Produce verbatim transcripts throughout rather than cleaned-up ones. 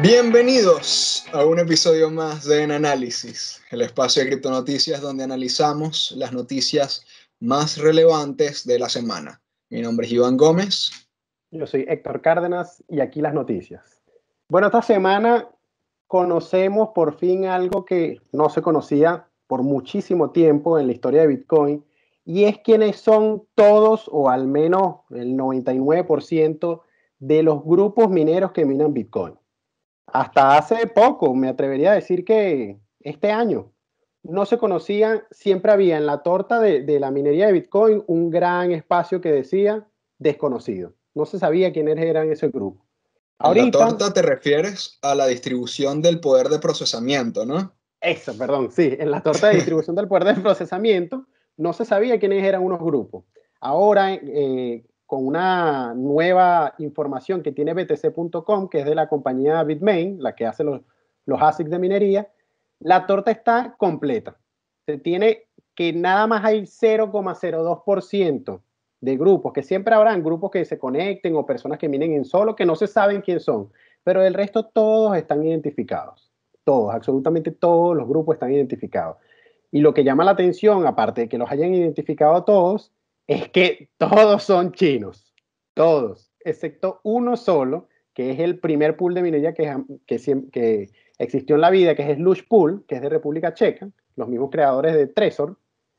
Bienvenidos a un episodio más de En Análisis, el espacio de criptonoticias donde analizamos las noticias más relevantes de la semana. Mi nombre es Iván Gómez. Yo soy Héctor Cárdenas y aquí las noticias. Bueno, esta semana conocemos por fin algo que no se conocía por muchísimo tiempo en la historia de Bitcoin, y es quiénes son todos, o al menos el noventa y nueve por ciento de los grupos mineros que minan Bitcoin. Hasta hace poco, me atrevería a decir que este año, no se conocían. Siempre había en la torta de, de la minería de Bitcoin un gran espacio que decía desconocido. No se sabía quiénes eran ese grupo. En la Ahorita, torta te refieres a la distribución del poder de procesamiento, ¿no? eso, perdón, sí, en la torta de distribución del poder de procesamiento no se sabía quiénes eran unos grupos. Ahora, eh, con una nueva información que tiene B T C punto com, que es de la compañía Bitmain, la que hace los, los A S I Cs de minería, la torta está completa. Se tiene que nada más hay cero coma cero dos por ciento de grupos, que siempre habrán grupos que se conecten o personas que minen en solo, que no se saben quién son, pero el resto todos están identificados. Todos, absolutamente todos los grupos están identificados. Y lo que llama la atención, aparte de que los hayan identificado todos, es que todos son chinos. Todos, excepto uno solo, que es el primer pool de minería que, que, que existió en la vida, que es Slush Pool, que es de República Checa, los mismos creadores de Trezor.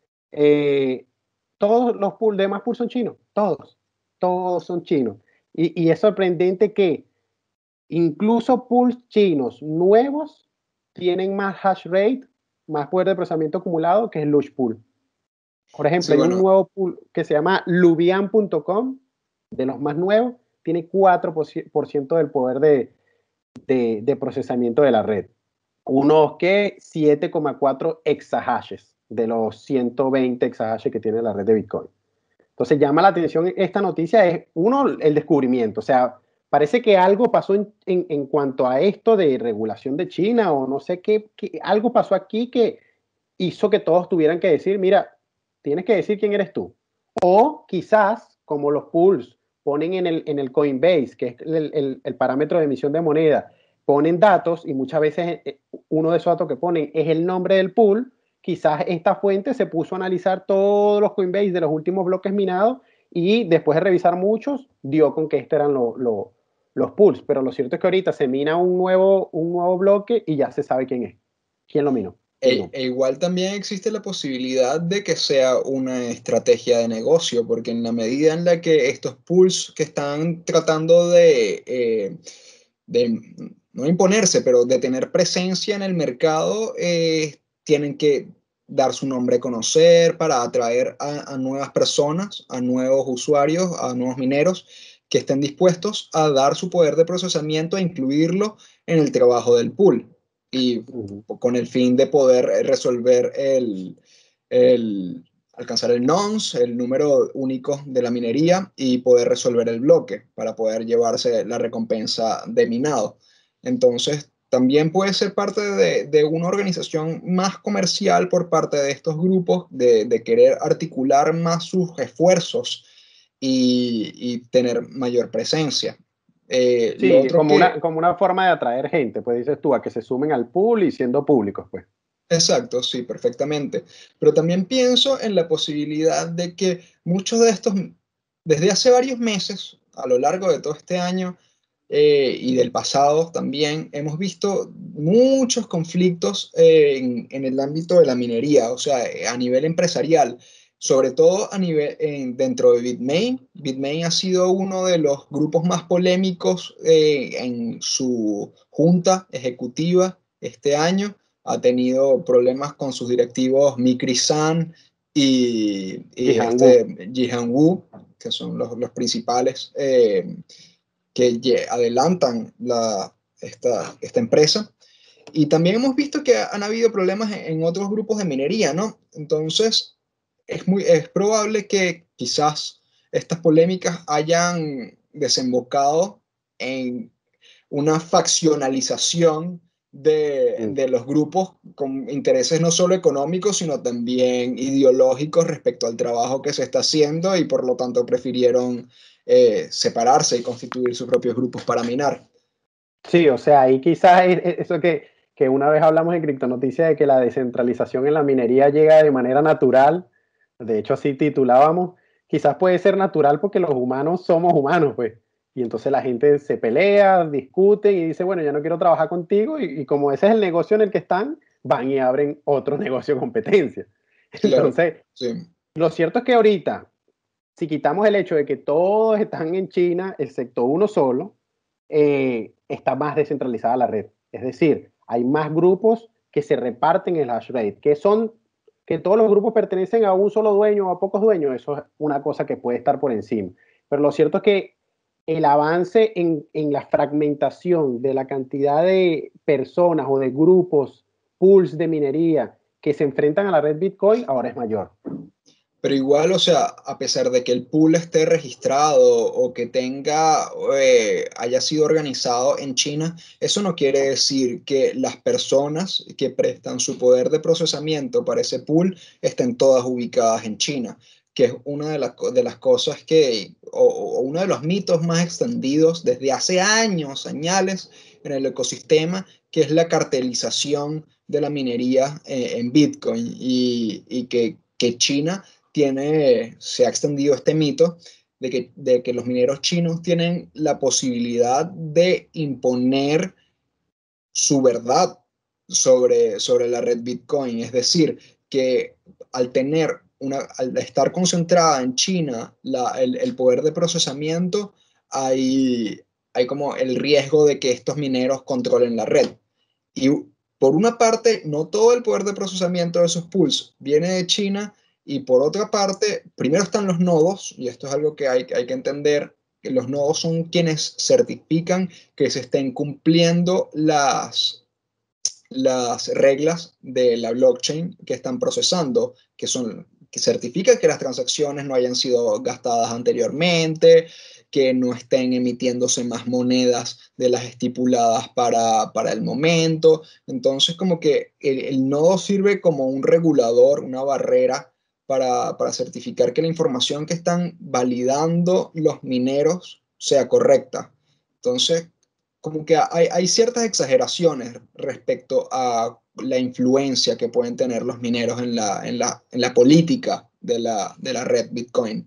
Eh, todos los pool, demás pools son chinos, todos, todos son chinos. Y, y es sorprendente que incluso pools chinos nuevos tienen más hash rate, más poder de procesamiento acumulado que el Lush Pool. Por ejemplo, sí, hay bueno. un nuevo pool que se llama Lubian punto com, de los más nuevos, tiene cuatro por ciento del poder de, de, de procesamiento de la red. Unos que siete coma cuatro exahashes de los ciento veinte exahashes que tiene la red de Bitcoin. Entonces llama la atención esta noticia, es uno, el descubrimiento. O sea, parece que algo pasó en, en, en cuanto a esto de regulación de China, o no sé qué, qué, algo pasó aquí que hizo que todos tuvieran que decir, mira, tienes que decir quién eres tú. O quizás, como los pools ponen en el, en el Coinbase, que es el, el, el parámetro de emisión de moneda, ponen datos, y muchas veces uno de esos datos que ponen es el nombre del pool. Quizás esta fuente se puso a analizar todos los Coinbase de los últimos bloques minados, y después de revisar muchos, dio con que estos eran lo, lo, los pools. Pero lo cierto es que ahorita se mina un nuevo, un nuevo bloque y ya se sabe quién es, quién lo minó. E, e igual también existe la posibilidad de que sea una estrategia de negocio, porque en la medida en la que estos pools que están tratando de, eh, de no imponerse, pero de tener presencia en el mercado, eh, tienen que dar su nombre a conocer para atraer a, a nuevas personas, a nuevos usuarios, a nuevos mineros que estén dispuestos a dar su poder de procesamiento e incluirlo en el trabajo del pool. Y uh-huh. con el fin de poder resolver el, el alcanzar el nonce, el número único de la minería, y poder resolver el bloque para poder llevarse la recompensa de minado. Entonces, también puede ser parte de, de una organización más comercial por parte de estos grupos, de, de querer articular más sus esfuerzos y, y tener mayor presencia. Eh, sí, lo otro como, que, una, como una forma de atraer gente, pues dices tú, a que se sumen al pool y siendo públicos, pues. Exacto, sí, perfectamente. Pero también pienso en la posibilidad de que muchos de estos, desde hace varios meses, a lo largo de todo este año eh, y del pasado también, hemos visto muchos conflictos eh, en, en el ámbito de la minería, o sea, a nivel empresarial. Sobre todo a nivel, en, dentro de Bitmain. Bitmain ha sido uno de los grupos más polémicos eh, en su junta ejecutiva este año. Ha tenido problemas con sus directivos Mikri San y, y Jihan este, Wu. Jihan Wu, que son los, los principales eh, que adelantan la, esta, esta empresa. Y también hemos visto que han habido problemas en, en otros grupos de minería, ¿no? Entonces, es, muy, es probable que quizás estas polémicas hayan desembocado en una faccionalización de, mm. de los grupos con intereses no solo económicos, sino también ideológicos respecto al trabajo que se está haciendo, y por lo tanto prefirieron eh, separarse y constituir sus propios grupos para minar. Sí, o sea, ahí quizás es- es eso que, que una vez hablamos en Criptonoticias de que la descentralización en la minería llega de manera natural, de hecho así titulábamos, quizás puede ser natural porque los humanos somos humanos, pues, y entonces la gente se pelea, discute y dice, bueno, yo no quiero trabajar contigo y, y como ese es el negocio en el que están, van y abren otro negocio de competencia. Claro, Entonces, sí. lo cierto es que ahorita, si quitamos el hecho de que todos están en China, excepto uno solo, eh, está más descentralizada la red. Es decir, hay más grupos que se reparten el hash rate, que son que todos los grupos pertenecen a un solo dueño o a pocos dueños, eso es una cosa que puede estar por encima. Pero lo cierto es que el avance en, en la fragmentación de la cantidad de personas o de grupos, pools de minería que se enfrentan a la red Bitcoin ahora es mayor. Pero igual, o sea, a pesar de que el pool esté registrado o que tenga, eh, haya sido organizado en China, eso no quiere decir que las personas que prestan su poder de procesamiento para ese pool estén todas ubicadas en China, que es una de las, co- de las cosas que, o, o uno de los mitos más extendidos desde hace años, añales, en el ecosistema, que es la cartelización de la minería, eh, en Bitcoin y, y que, que China tiene, se ha extendido este mito de que, de que los mineros chinos tienen la posibilidad de imponer su verdad sobre, sobre la red Bitcoin. Es decir, que al tener una, al estar concentrada en China la, el, el poder de procesamiento, hay, hay como el riesgo de que estos mineros controlen la red. Y por una parte, no todo el poder de procesamiento de esos pools viene de China, y por otra parte, primero están los nodos, y esto es algo que hay, hay que entender, que los nodos son quienes certifican que se estén cumpliendo las, las reglas de la blockchain que están procesando, que son que certifican que las transacciones no hayan sido gastadas anteriormente, que no estén emitiéndose más monedas de las estipuladas para, para el momento. Entonces, como que el, el nodo sirve como un regulador, una barrera para, para certificar que la información que están validando los mineros sea correcta. Entonces, como que hay, hay ciertas exageraciones respecto a la influencia que pueden tener los mineros en la, en la, en la política de la, de la red Bitcoin.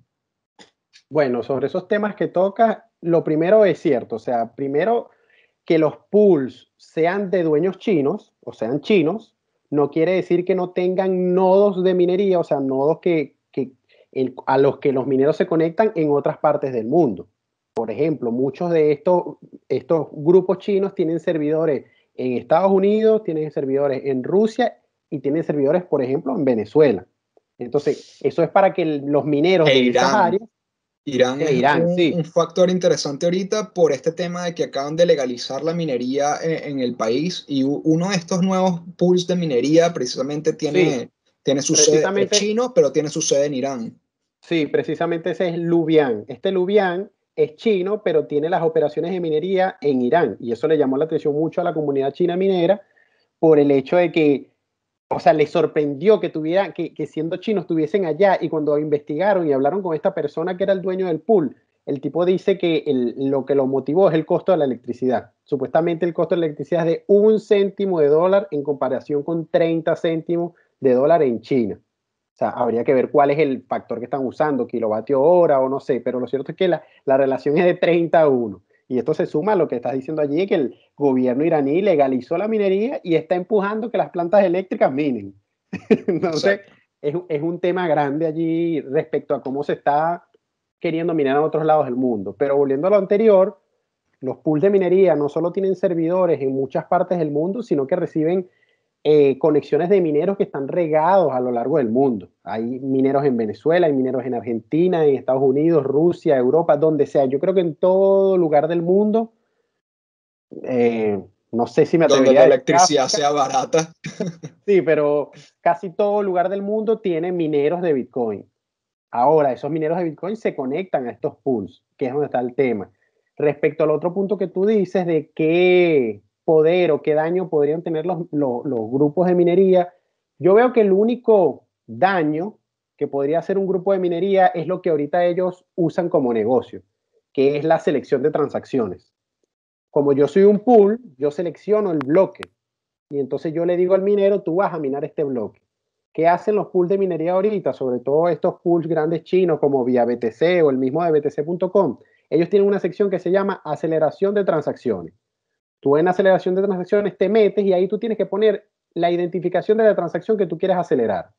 Bueno, sobre esos temas que tocas, lo primero es cierto, o sea, primero que los pools sean de dueños chinos, o sean chinos, no quiere decir que no tengan nodos de minería, o sea, nodos que, que el, a los que los mineros se conectan en otras partes del mundo. Por ejemplo, muchos de estos, estos grupos chinos tienen servidores en Estados Unidos, tienen servidores en Rusia y tienen servidores, por ejemplo, en Venezuela. Entonces, eso es para que los mineros E de esas Irán. áreas, Irán e es Irán, un, un sí, factor interesante ahorita por este tema de que acaban de legalizar la minería en, en el país, y u- uno de estos nuevos pools de minería precisamente sí, tiene, tiene su sede, es precisamente. chino, pero tiene su sede en Irán. Sí, precisamente ese es Lubian. Este Lubian es chino, pero tiene las operaciones de minería en Irán. Y eso le llamó la atención mucho a la comunidad china minera por el hecho de que, o sea, les sorprendió que tuvieran, que, que siendo chinos estuviesen allá. Y cuando investigaron y hablaron con esta persona que era el dueño del pool, el tipo dice que el, lo que lo motivó es el costo de la electricidad. Supuestamente el costo de la electricidad es de un céntimo de dólar en comparación con treinta céntimos de dólar en China. O sea, habría que ver cuál es el factor que están usando, kilovatio hora o no sé, pero lo cierto es que la, la relación es de treinta a uno. Y esto se suma a lo que estás diciendo allí, que el gobierno iraní legalizó la minería y está empujando que las plantas eléctricas minen. Entonces, Exacto. es, es un tema grande allí respecto a cómo se está queriendo minar en otros lados del mundo. Pero volviendo a lo anterior, los pools de minería no solo tienen servidores en muchas partes del mundo, sino que reciben eh, conexiones de mineros que están regados a lo largo del mundo. Hay mineros en Venezuela, hay mineros en Argentina, en Estados Unidos, Rusia, Europa, donde sea. Yo creo que en todo lugar del mundo, eh, no sé si me Donde atrevería la a decir electricidad África, sea barata. sí, pero casi todo lugar del mundo tiene mineros de Bitcoin. Ahora, esos mineros de Bitcoin se conectan a estos pools, que es donde está el tema. Respecto al otro punto que tú dices de qué poder o qué daño podrían tener los, los, los grupos de minería, yo veo que el único daño que podría hacer un grupo de minería es lo que ahorita ellos usan como negocio, que es la selección de transacciones. Como yo soy un pool, yo selecciono el bloque. Y entonces yo le digo al minero, tú vas a minar este bloque. ¿Qué hacen los pools de minería ahorita? Sobre todo estos pools grandes chinos como vía B T C o el mismo de B T C punto com. Ellos tienen una sección que se llama aceleración de transacciones. Tú en aceleración de transacciones te metes y ahí tú tienes que poner la identificación de la transacción que tú quieres acelerar.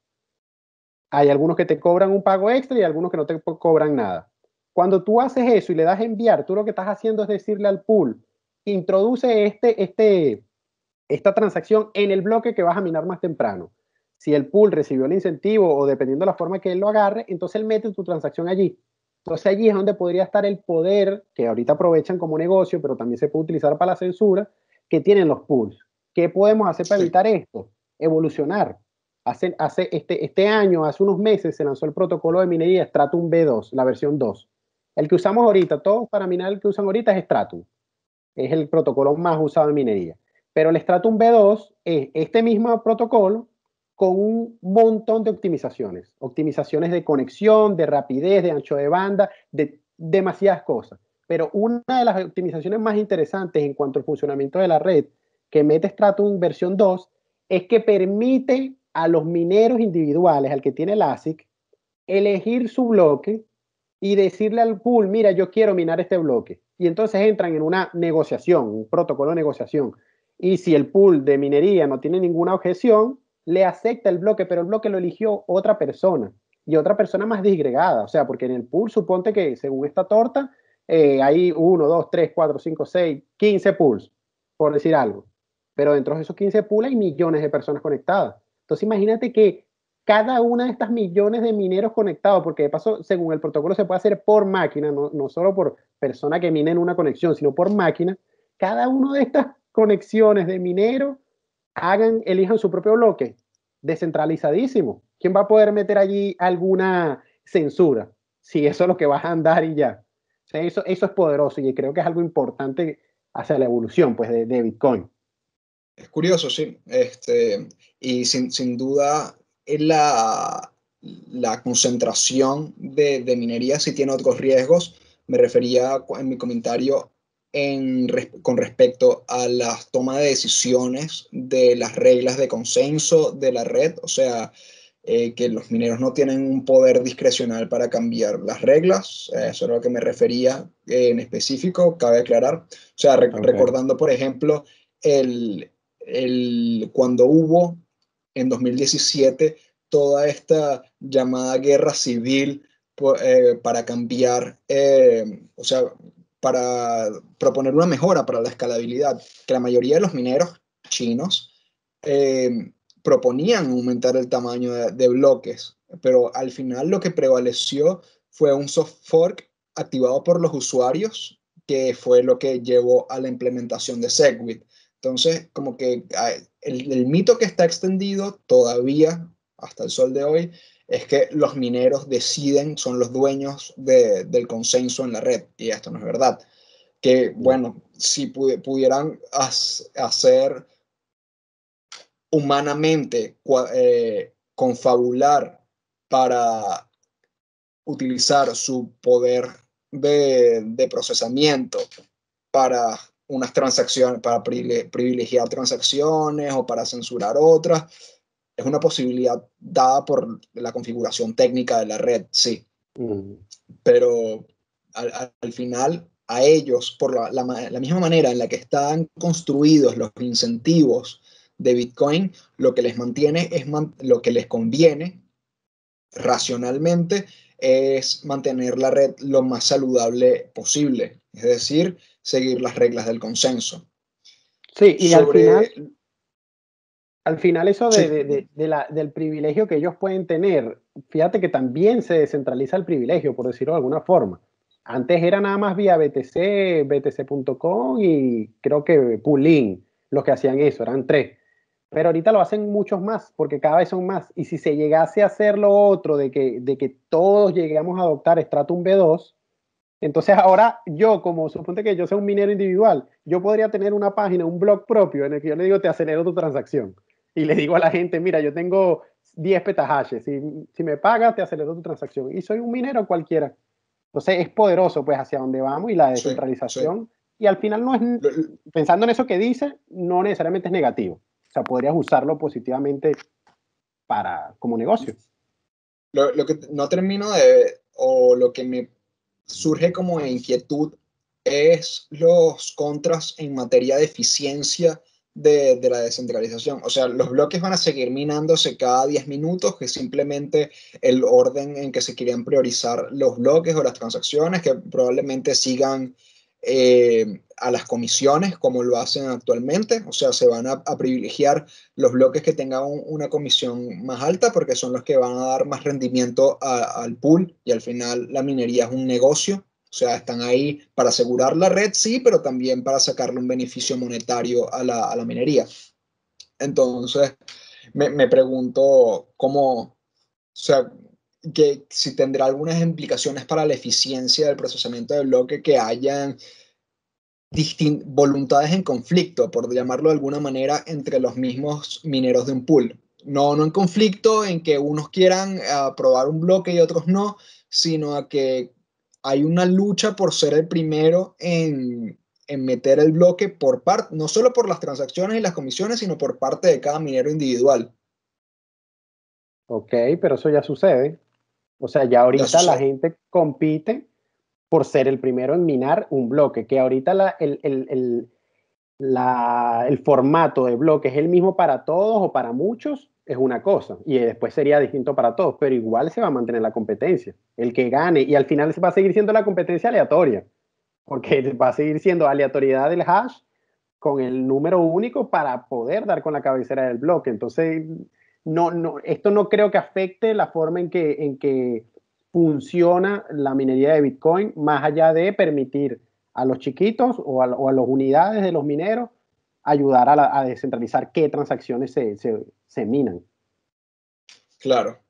Hay algunos que te cobran un pago extra y algunos que no te cobran nada. Cuando tú haces eso y le das a enviar, tú lo que estás haciendo es decirle al pool, introduce este, este, esta transacción en el bloque que vas a minar más temprano. Si el pool recibió el incentivo o dependiendo de la forma que él lo agarre, entonces él mete tu transacción allí. Entonces allí es donde podría estar el poder que ahorita aprovechan como negocio, pero también se puede utilizar para la censura, que tienen los pools. ¿Qué podemos hacer para Sí. evitar esto? Evolucionar. Hace, hace este, este año, hace unos meses, se lanzó el protocolo de minería Stratum V dos, la versión dos. El que usamos ahorita, todos para minar el que usan ahorita es Stratum. Es el protocolo más usado en minería. Pero el Stratum V dos es este mismo protocolo con un montón de optimizaciones. Optimizaciones de conexión, de rapidez, de ancho de banda, de demasiadas cosas. Pero una de las optimizaciones más interesantes en cuanto al funcionamiento de la red que mete Stratum versión dos es que permite a los mineros individuales, al que tiene el A S I C, elegir su bloque y decirle al pool, mira, yo quiero minar este bloque. Y entonces entran en una negociación, un protocolo de negociación. Y si el pool de minería no tiene ninguna objeción, le acepta el bloque, pero el bloque lo eligió otra persona. Y otra persona más disgregada. O sea, porque en el pool, suponte que según esta torta, eh, hay uno, dos, tres, cuatro, cinco, seis, quince pools, por decir algo. Pero dentro de esos quince pools hay millones de personas conectadas. Entonces imagínate que cada una de estas millones de mineros conectados, porque de paso, según el protocolo, se puede hacer por máquina, no, no solo por persona que mine en una conexión, sino por máquina, cada una de estas conexiones de mineros hagan, elijan su propio bloque, descentralizadísimo. ¿Quién va a poder meter allí alguna censura? Si eso es lo que vas a andar y ya. O sea, eso, eso es poderoso y creo que es algo importante hacia la evolución pues, de, de Bitcoin. Es curioso, sí. Este, y sin, sin duda, la, la concentración de, de minería sí tiene otros riesgos. Me refería en mi comentario en, con respecto a la toma de decisiones de las reglas de consenso de la red. O sea, eh, que los mineros no tienen un poder discrecional para cambiar las reglas. Eh, eso es a lo que me refería eh, en específico, cabe aclarar. O sea, re Okay. recordando, por ejemplo, el el, cuando hubo en dos mil diecisiete toda esta llamada guerra civil eh, para cambiar, eh, o sea, para proponer una mejora para la escalabilidad, que la mayoría de los mineros chinos eh, proponían aumentar el tamaño de, de bloques, pero al final lo que prevaleció fue un soft fork activado por los usuarios, que fue lo que llevó a la implementación de Segwit. Entonces, como que el, el mito que está extendido todavía hasta el sol de hoy es que los mineros deciden, son los dueños de, del consenso en la red, y esto no es verdad. Que, bueno, si pudieran hacer humanamente eh, confabular para utilizar su poder de, de procesamiento para unas transacciones, para privilegiar transacciones o para censurar otras, es una posibilidad dada por la configuración técnica de la red, sí. Mm. Pero al, al final, a ellos, por la, la, la misma manera en la que están construidos los incentivos de Bitcoin, lo que les mantiene es man, lo que les conviene racionalmente es mantener la red lo más saludable posible, es decir, seguir las reglas del consenso. Sí, y Sobre... al final, al final eso de, sí. de, de, de la, del privilegio que ellos pueden tener, fíjate que también se descentraliza el privilegio, por decirlo de alguna forma. Antes era nada más vía B T C, B T C punto com y creo que Poolin los que hacían eso, eran tres. Pero ahorita lo hacen muchos más, porque cada vez son más. Y si se llegase a hacer lo otro, de que, de que todos lleguemos a adoptar Stratum V dos, entonces ahora yo, como suponte que yo sea un minero individual, yo podría tener una página, un blog propio en el que yo le digo, te acelero tu transacción. Y le digo a la gente, mira, yo tengo diez petahashes, si, si me pagas, te acelero tu transacción. Y soy un minero cualquiera. Entonces es poderoso, pues, hacia dónde vamos y la descentralización. Sí, sí. Y al final no es, Lo, pensando en eso que dice, no necesariamente es negativo. O sea, podrías usarlo positivamente para, como negocio. lo, lo que no termino de, o lo que me surge como inquietud es los contras en materia de eficiencia de, de la descentralización. O sea, los bloques van a seguir minándose cada diez minutos, que simplemente el orden en que se querían priorizar los bloques o las transacciones, que probablemente sigan eh, a las comisiones como lo hacen actualmente. O sea, se van a, a privilegiar los bloques que tengan un, una comisión más alta porque son los que van a dar más rendimiento a, al pool, y al final la minería es un negocio. O sea, están ahí para asegurar la red, sí, pero también para sacarle un beneficio monetario a la, a la minería. Entonces, me, me pregunto cómo, o sea, que si tendrá algunas implicaciones para la eficiencia del procesamiento del bloque, que hayan voluntades en conflicto, por llamarlo de alguna manera, entre los mismos mineros de un pool. No, no en conflicto en que unos quieran aprobar un bloque y otros no, sino a que hay una lucha por ser el primero en, en meter el bloque por parte, no solo por las transacciones y las comisiones, sino por parte de cada minero individual. Ok, pero eso ya sucede. O sea, ya Ya ahorita la sucede. gente compite por ser el primero en minar un bloque, que ahorita la, el, el, el, la, el formato de bloque es el mismo para todos o para muchos, es una cosa, y después sería distinto para todos, pero igual se va a mantener la competencia. El que gane, y al final se va a seguir siendo la competencia aleatoria, porque va a seguir siendo aleatoriedad del hash con el número único para poder dar con la cabecera del bloque. Entonces, no, no, esto no creo que afecte la forma en que, en que funciona la minería de Bitcoin, más allá de permitir a los chiquitos o a, o a las unidades de los mineros ayudar a, la, a descentralizar qué transacciones se, se, se minan. Claro.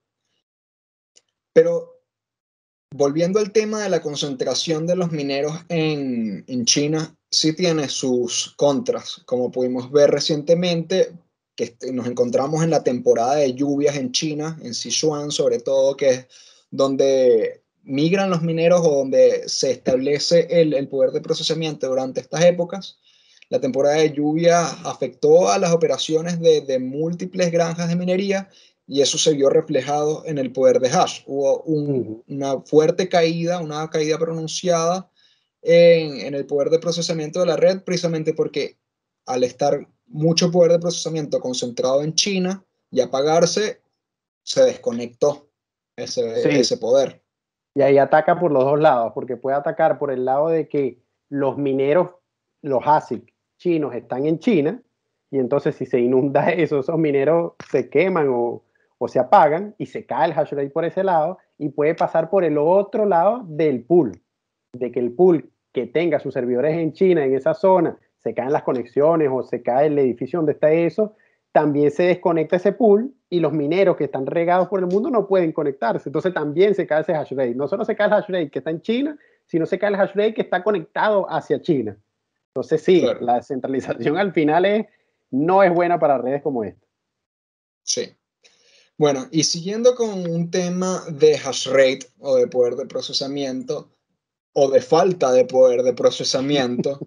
Pero volviendo al tema de la concentración de los mineros en, en China, sí tiene sus contras, como pudimos ver recientemente, que nos encontramos en la temporada de lluvias en China, en Sichuan sobre todo, que es donde migran los mineros o donde se establece el, el poder de procesamiento durante estas épocas. La temporada de lluvia afectó a las operaciones de, de múltiples granjas de minería, y eso se vio reflejado en el poder de hash. Hubo un, Uh-huh. una fuerte caída, una caída pronunciada en, en el poder de procesamiento de la red, precisamente porque al estar mucho poder de procesamiento concentrado en China y apagarse, se desconectó ese, Sí, ese poder. y ahí ataca por los dos lados, porque puede atacar por el lado de que los mineros, los ASIC chinos están en China, y entonces si se inunda eso, esos mineros se queman o, o se apagan y se cae el hash rate por ese lado, y puede pasar por el otro lado del pool, de que el pool que tenga sus servidores en China, en esa zona, se caen las conexiones o se cae el edificio donde está eso, también se desconecta ese pool y los mineros que están regados por el mundo no pueden conectarse. Entonces también se cae ese hash rate. No solo se cae el hash rate que está en China, sino se cae el hash rate que está conectado hacia China. Entonces sí, Claro, la descentralización al final es, no es buena para redes como esta. sí. Bueno, y siguiendo con un tema de hash rate o de poder de procesamiento, o de falta de poder de procesamiento,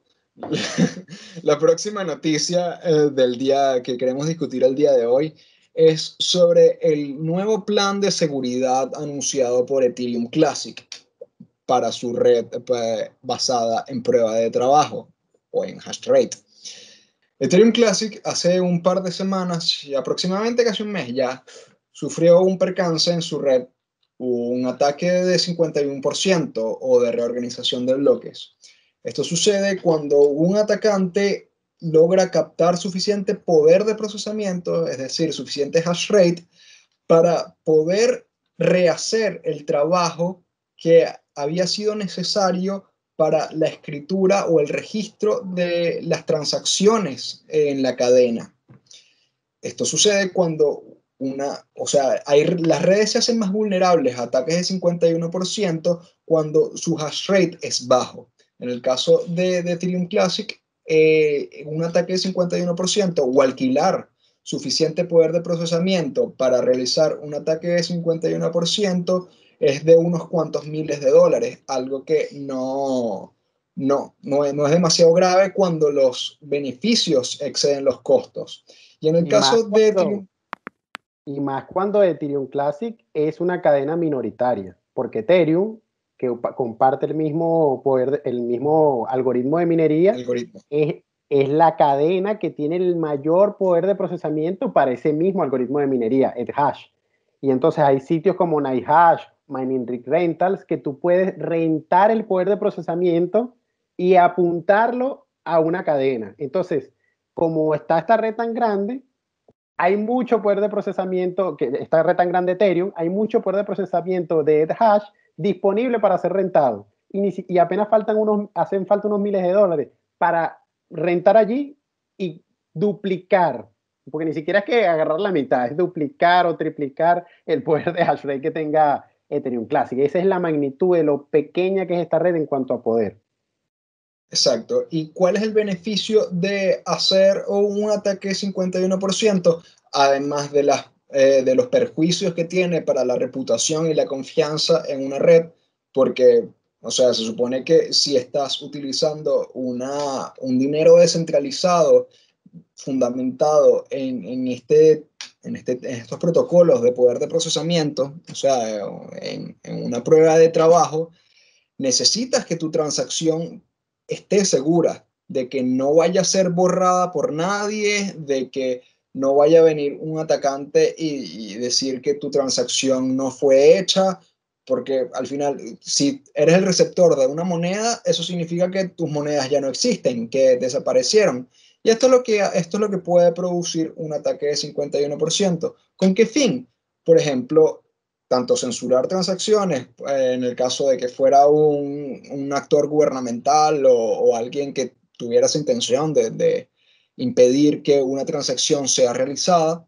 la próxima noticia eh, del día que queremos discutir el día de hoy es sobre el nuevo plan de seguridad anunciado por Ethereum Classic para su red eh, basada en prueba de trabajo o en hash rate. Ethereum Classic hace un par de semanas, y aproximadamente casi un mes ya, sufrió un percance en su red, un ataque de cincuenta y uno por ciento o de reorganización de bloques. Esto sucede cuando un atacante logra captar suficiente poder de procesamiento, es decir, suficiente hash rate, para poder rehacer el trabajo que había sido necesario para la escritura o el registro de las transacciones en la cadena. Esto sucede cuando una, o sea, hay, las redes se hacen más vulnerables a ataques de cincuenta y uno por ciento cuando su hash rate es bajo. En el caso de, de Ethereum Classic, eh, un ataque de cincuenta y uno por ciento o alquilar suficiente poder de procesamiento para realizar un ataque de cincuenta y uno por ciento es de unos cuantos miles de dólares, algo que no, no, no es, no es demasiado grave cuando los beneficios exceden los costos. Y en el Y más caso de cuando, Ethereum, y más cuando Ethereum Classic es una cadena minoritaria, porque Ethereum, que comparte el mismo poder, el mismo algoritmo de minería, algoritmo. es, es la cadena que tiene el mayor poder de procesamiento para ese mismo algoritmo de minería, Ethash. Y entonces hay sitios como NiceHash, Mining Rig Rentals, que tú puedes rentar el poder de procesamiento y apuntarlo a una cadena. Entonces, como está esta red tan grande, hay mucho poder de procesamiento, que esta red tan grande Ethereum, hay mucho poder de procesamiento de Ethash disponible para ser rentado. Y, ni, y apenas faltan unos, hacen falta unos miles de dólares para rentar allí y duplicar, porque ni siquiera es que agarrar la mitad, es duplicar o triplicar el poder de hash rate que tenga Ethereum Classic. Esa es la magnitud de lo pequeña que es esta red en cuanto a poder. Exacto. ¿Y cuál es el beneficio de hacer un ataque cincuenta y uno por ciento? Además de, las, eh, de los perjuicios que tiene para la reputación y la confianza en una red, porque, o sea, se supone que si estás utilizando una, un dinero descentralizado fundamentado en, en, este, en, este, en estos protocolos de poder de procesamiento, o sea, en, en una prueba de trabajo, necesitas que tu transacción esté segura de que no vaya a ser borrada por nadie, de que no vaya a venir un atacante y, y decir que tu transacción no fue hecha, porque al final, si eres el receptor de una moneda, eso significa que tus monedas ya no existen, que desaparecieron. Y esto es lo que, esto es lo que puede producir un ataque de cincuenta y uno por ciento. ¿Con qué fin? Por ejemplo, tanto censurar transacciones, eh, en el caso de que fuera un, un actor gubernamental o, o, alguien que tuviera esa intención de, de impedir que una transacción sea realizada,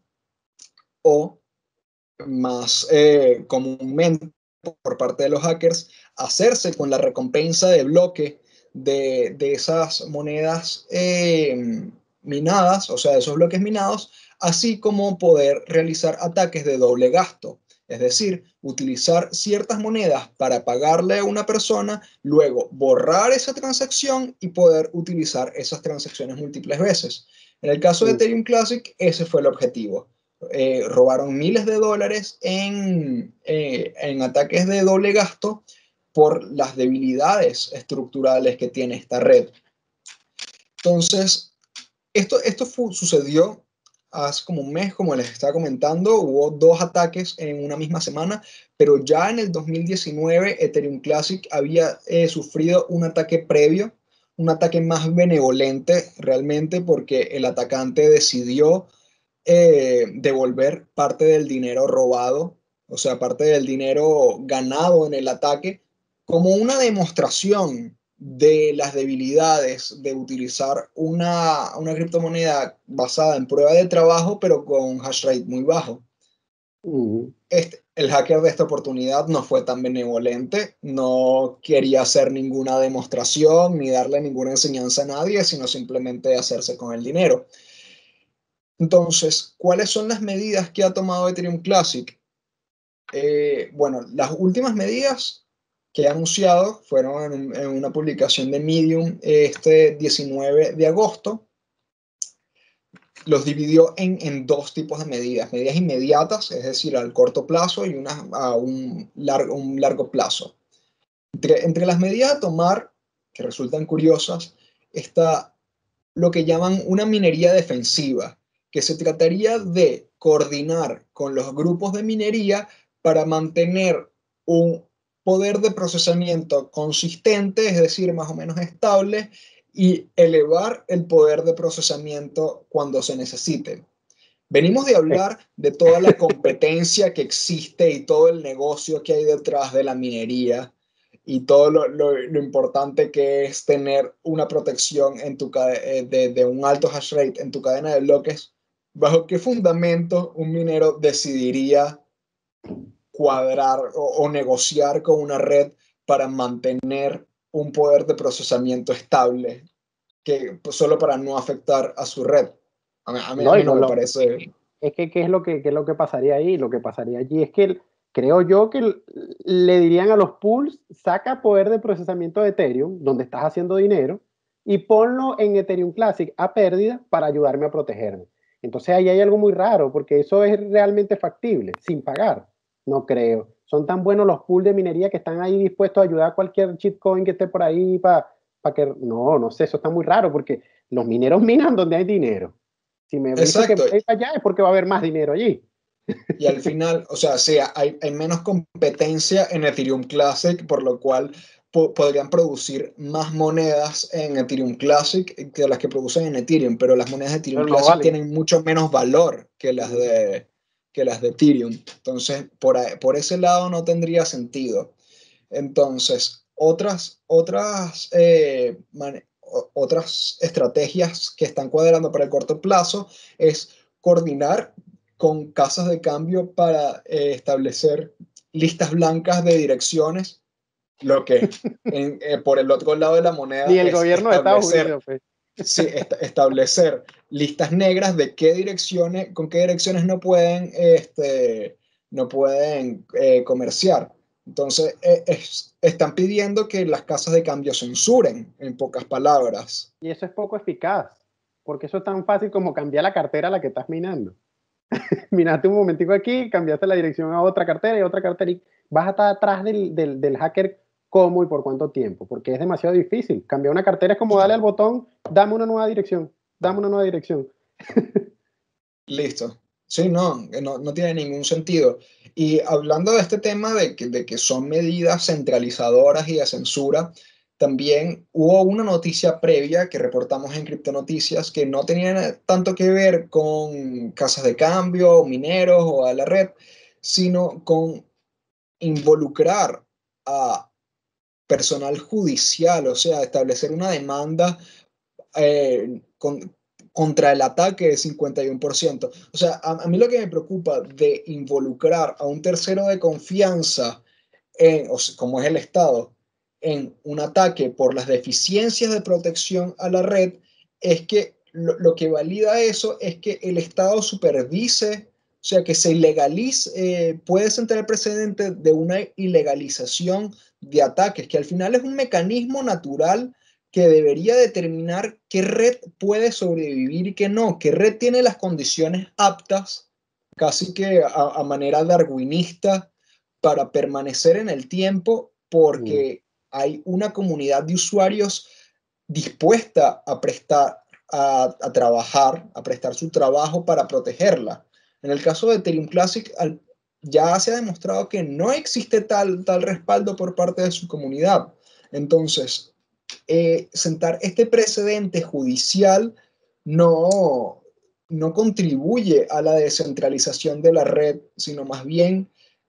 o más eh, comúnmente por parte de los hackers, hacerse con la recompensa de bloque de, de esas monedas eh, minadas, o sea, esos bloques minados, así como poder realizar ataques de doble gasto. Es decir, utilizar ciertas monedas para pagarle a una persona, luego borrar esa transacción y poder utilizar esas transacciones múltiples veces. En el caso de Ethereum Classic, ese fue el objetivo. Eh, robaron miles de dólares en, eh, en ataques de doble gasto por las debilidades estructurales que tiene esta red. Entonces, esto, esto fue, sucedió hace como un mes, como les estaba comentando, hubo dos ataques en una misma semana, pero ya en el dos mil diecinueve Ethereum Classic había eh, sufrido un ataque previo, un ataque más benevolente realmente, porque el atacante decidió eh, devolver parte del dinero robado, o sea, parte del dinero ganado en el ataque, como una demostración de las debilidades de utilizar una, una criptomoneda basada en prueba de trabajo, pero con hash rate muy bajo. Uh-huh. Este, el hacker de esta oportunidad no fue tan benevolente, no quería hacer ninguna demostración ni darle ninguna enseñanza a nadie, sino simplemente hacerse con el dinero. Entonces, ¿cuáles son las medidas que ha tomado Ethereum Classic? Eh, bueno, las últimas medidas que ha anunciado fueron en, un, en una publicación de Medium este diecinueve de agosto. Los dividió en, en dos tipos de medidas, medidas inmediatas, es decir, al corto plazo, y unas a un largo, un largo plazo. Entre, entre las medidas a tomar, que resultan curiosas, está lo que llaman una minería defensiva, que se trataría de coordinar con los grupos de minería para mantener un poder de procesamiento consistente, es decir, más o menos estable, y elevar el poder de procesamiento cuando se necesite. Venimos de hablar de toda la competencia que existe y todo el negocio que hay detrás de la minería y todo lo, lo, lo importante que es tener una protección en tu, de, de un alto hash rate en tu cadena de bloques. ¿Bajo qué fundamento un minero decidiría cuadrar o, o negociar con una red para mantener un poder de procesamiento estable, que pues, solo para no afectar a su red? A mí, a mí, No, a mí y no no me lo, parece. es que ¿qué es lo que, qué es lo que pasaría ahí? Lo que pasaría allí es que creo yo que le dirían a los pools, saca poder de procesamiento de Ethereum, donde estás haciendo dinero, y ponlo en Ethereum Classic a pérdida para ayudarme a protegerme. Entonces ahí hay algo muy raro, porque eso es realmente factible, sin pagar. No creo. Son tan buenos los pools de minería que están ahí dispuestos a ayudar a cualquier shitcoin que esté por ahí para pa que... No, no sé, eso está muy raro, porque los mineros minan donde hay dinero. Si me dice que Exacto. voy a ir para allá es porque va a haber más dinero allí. Y al final, o sea, sí, hay, hay menos competencia en Ethereum Classic, por lo cual po podrían producir más monedas en Ethereum Classic que las que producen en Ethereum, pero las monedas de Ethereum Pero no Classic valen. tienen mucho menos valor que las de, que las de Ethereum. Entonces, por, ahí, por ese lado no tendría sentido. Entonces, otras, otras, eh, otras estrategias que están cuadrando para el corto plazo es coordinar con casas de cambio para eh, establecer listas blancas de direcciones, lo que en, eh, por el otro lado de la moneda Ni el es gobierno de Estados establecer, Unidos, pues. sí, est establecer listas negras de qué direcciones, con qué direcciones no pueden, este, no pueden eh, comerciar. Entonces, eh, es, están pidiendo que las casas de cambio censuren, en pocas palabras. Y eso es poco eficaz, porque eso es tan fácil como cambiar la cartera a la que estás minando. Minaste un momentico aquí, cambiaste la dirección a otra cartera y otra cartera y vas a estar atrás del, del, del hacker cómo y por cuánto tiempo, porque es demasiado difícil. Cambiar una cartera es como darle al botón, dame una nueva dirección, dame una nueva dirección. Listo. Sí, no, no, no tiene ningún sentido. Y hablando de este tema de que, de que son medidas centralizadoras y de censura, también hubo una noticia previa que reportamos en Criptonoticias que no tenía tanto que ver con casas de cambio, mineros o a la red, sino con involucrar a personal judicial, o sea, establecer una demanda eh, con, contra el ataque de cincuenta y uno por ciento. O sea, a, a, mí lo que me preocupa de involucrar a un tercero de confianza, en, o sea, como es el Estado, en un ataque por las deficiencias de protección a la red, es que lo, lo que valida eso es que el Estado supervise, o sea, que se ilegalice, eh, puede sentar el precedente de una ilegalización de ataques, que al final es un mecanismo natural que debería determinar qué red puede sobrevivir y qué no, qué red tiene las condiciones aptas, casi que a, a manera darwinista, para permanecer en el tiempo, porque mm. hay una comunidad de usuarios dispuesta a prestar, a, a trabajar, a prestar su trabajo para protegerla. En el caso de Ethereum Classic, al, ya se ha demostrado que no existe tal, tal respaldo por parte de su comunidad. Entonces, eh, sentar este precedente judicial no, no contribuye a la descentralización de la red, sino más bien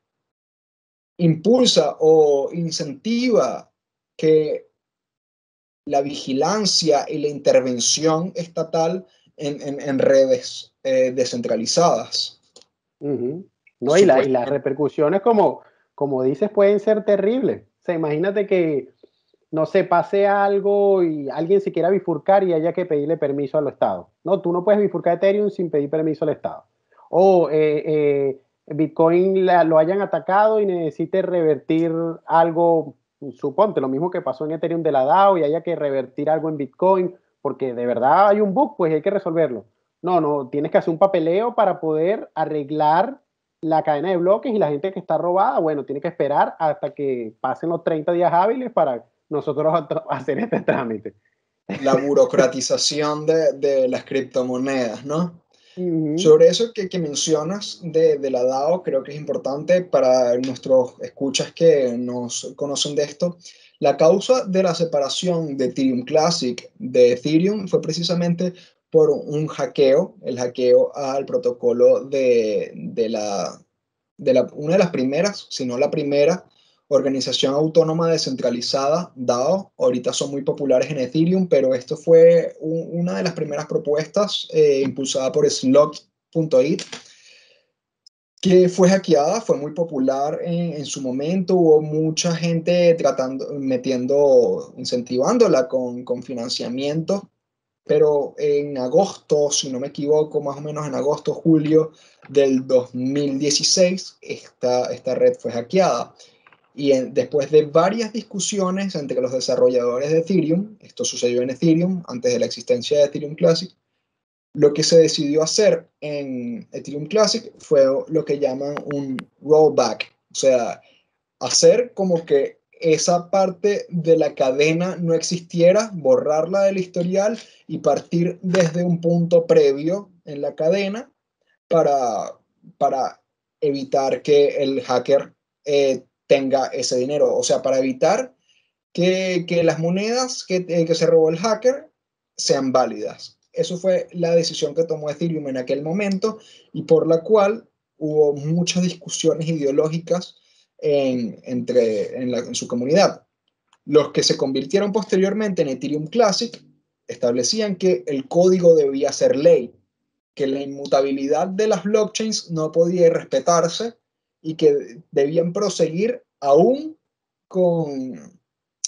impulsa o incentiva que la vigilancia y la intervención estatal en, en, en redes eh, descentralizadas. Uh-huh. No, y, la, y las repercusiones, como, como dices, pueden ser terribles. O sea, imagínate que, no sé, pase algo y alguien se quiera bifurcar y haya que pedirle permiso al Estado. No, tú no puedes bifurcar Ethereum sin pedir permiso al Estado. O eh, eh, Bitcoin la, lo hayan atacado y necesite revertir algo, suponte, lo mismo que pasó en Ethereum de la DAO y haya que revertir algo en Bitcoin, porque de verdad hay un bug, pues hay que resolverlo. No, no, tienes que hacer un papeleo para poder arreglar la cadena de bloques y la gente que está robada, bueno, tiene que esperar hasta que pasen los treinta días hábiles para nosotros hacer este trámite. La burocratización de, de las criptomonedas, ¿no? Uh-huh. Sobre eso que, que mencionas de, de la DAO, creo que es importante para nuestros escuchas que nos conocen de esto. La causa de la separación de Ethereum Classic de Ethereum fue precisamente por un hackeo, el hackeo al protocolo de, de, la, de la, una de las primeras, si no la primera, organización autónoma descentralizada, DAO. Ahorita son muy populares en Ethereum, pero esto fue un, una de las primeras propuestas eh, impulsada por Slot punto it, que fue hackeada, fue muy popular en, en, su momento, hubo mucha gente tratando, metiendo, incentivándola con, con financiamiento, pero en agosto, si no me equivoco, más o menos en agosto, julio del dos mil dieciséis, esta, esta red fue hackeada. Y en, después de varias discusiones entre los desarrolladores de Ethereum, esto sucedió en Ethereum, antes de la existencia de Ethereum Classic, lo que se decidió hacer en Ethereum Classic fue lo que llaman un rollback, o sea, hacer como que esa parte de la cadena no existiera, borrarla del historial y partir desde un punto previo en la cadena para, para evitar que el hacker eh, tenga ese dinero, o sea, para evitar que, que las monedas que, eh, que se robó el hacker sean válidas. Eso fue la decisión que tomó Ethereum en aquel momento y por la cual hubo muchas discusiones ideológicas en, entre, en, la, en su comunidad. Los que se convirtieron posteriormente en Ethereum Classic establecían que el código debía ser ley, que la inmutabilidad de las blockchains no podía respetarse y que debían proseguir aún, con,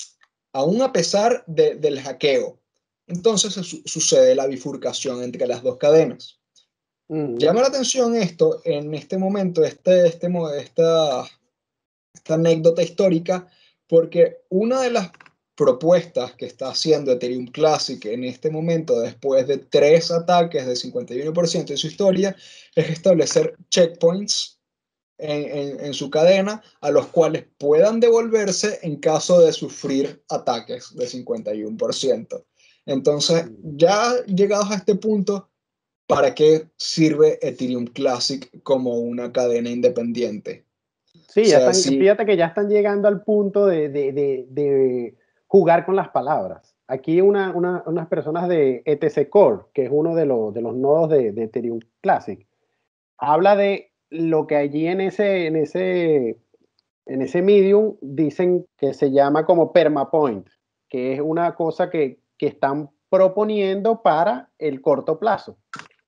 aún a pesar de, del hackeo. Entonces su sucede la bifurcación entre las dos cadenas. Uh-huh. Llama la atención esto en este momento, este, este, esta, esta anécdota histórica, porque una de las propuestas que está haciendo Ethereum Classic en este momento, después de tres ataques de cincuenta y uno por ciento de su historia, es establecer checkpoints en, en, en su cadena a los cuales puedan devolverse en caso de sufrir ataques de cincuenta y uno por ciento. Entonces, ya llegados a este punto, ¿para qué sirve Ethereum Classic como una cadena independiente? Sí, o sea, ya están, sí, fíjate que ya están llegando al punto de, de, de, de jugar con las palabras. Aquí una, una, unas personas de E T C Core, que es uno de los, de los nodos de, de Ethereum Classic, habla de lo que allí en ese, en ese, en ese medium dicen que se llama como permapoint, que es una cosa que, que están proponiendo para el corto plazo.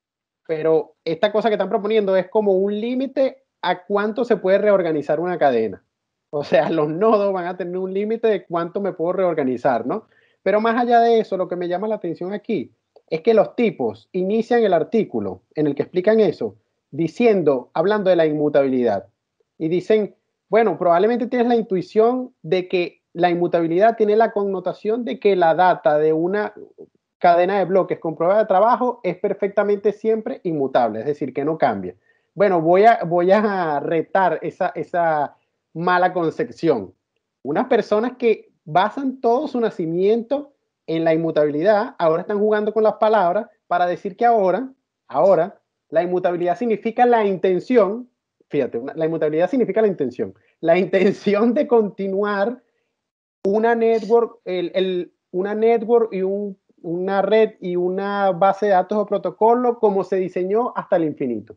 Pero esta cosa que están proponiendo es como un límite a cuánto se puede reorganizar una cadena. O sea, los nodos van a tener un límite de cuánto me puedo reorganizar, ¿no? Pero más allá de eso, lo que me llama la atención aquí es que los tipos inician el artículo en el que explican eso, diciendo, hablando de la inmutabilidad. Y dicen, bueno, probablemente tienes la intuición de que la inmutabilidad tiene la connotación de que la data de una cadena de bloques con prueba de trabajo es perfectamente siempre inmutable, es decir, que no cambia. Bueno, voy a, voy a retar esa, esa mala concepción. Unas personas que basan todo su nacimiento en la inmutabilidad, ahora están jugando con las palabras para decir que ahora, ahora, la inmutabilidad significa la intención, fíjate, la inmutabilidad significa la intención, la intención de continuar una network, el, el, una network y un una red y una base de datos o protocolo como se diseñó hasta el infinito.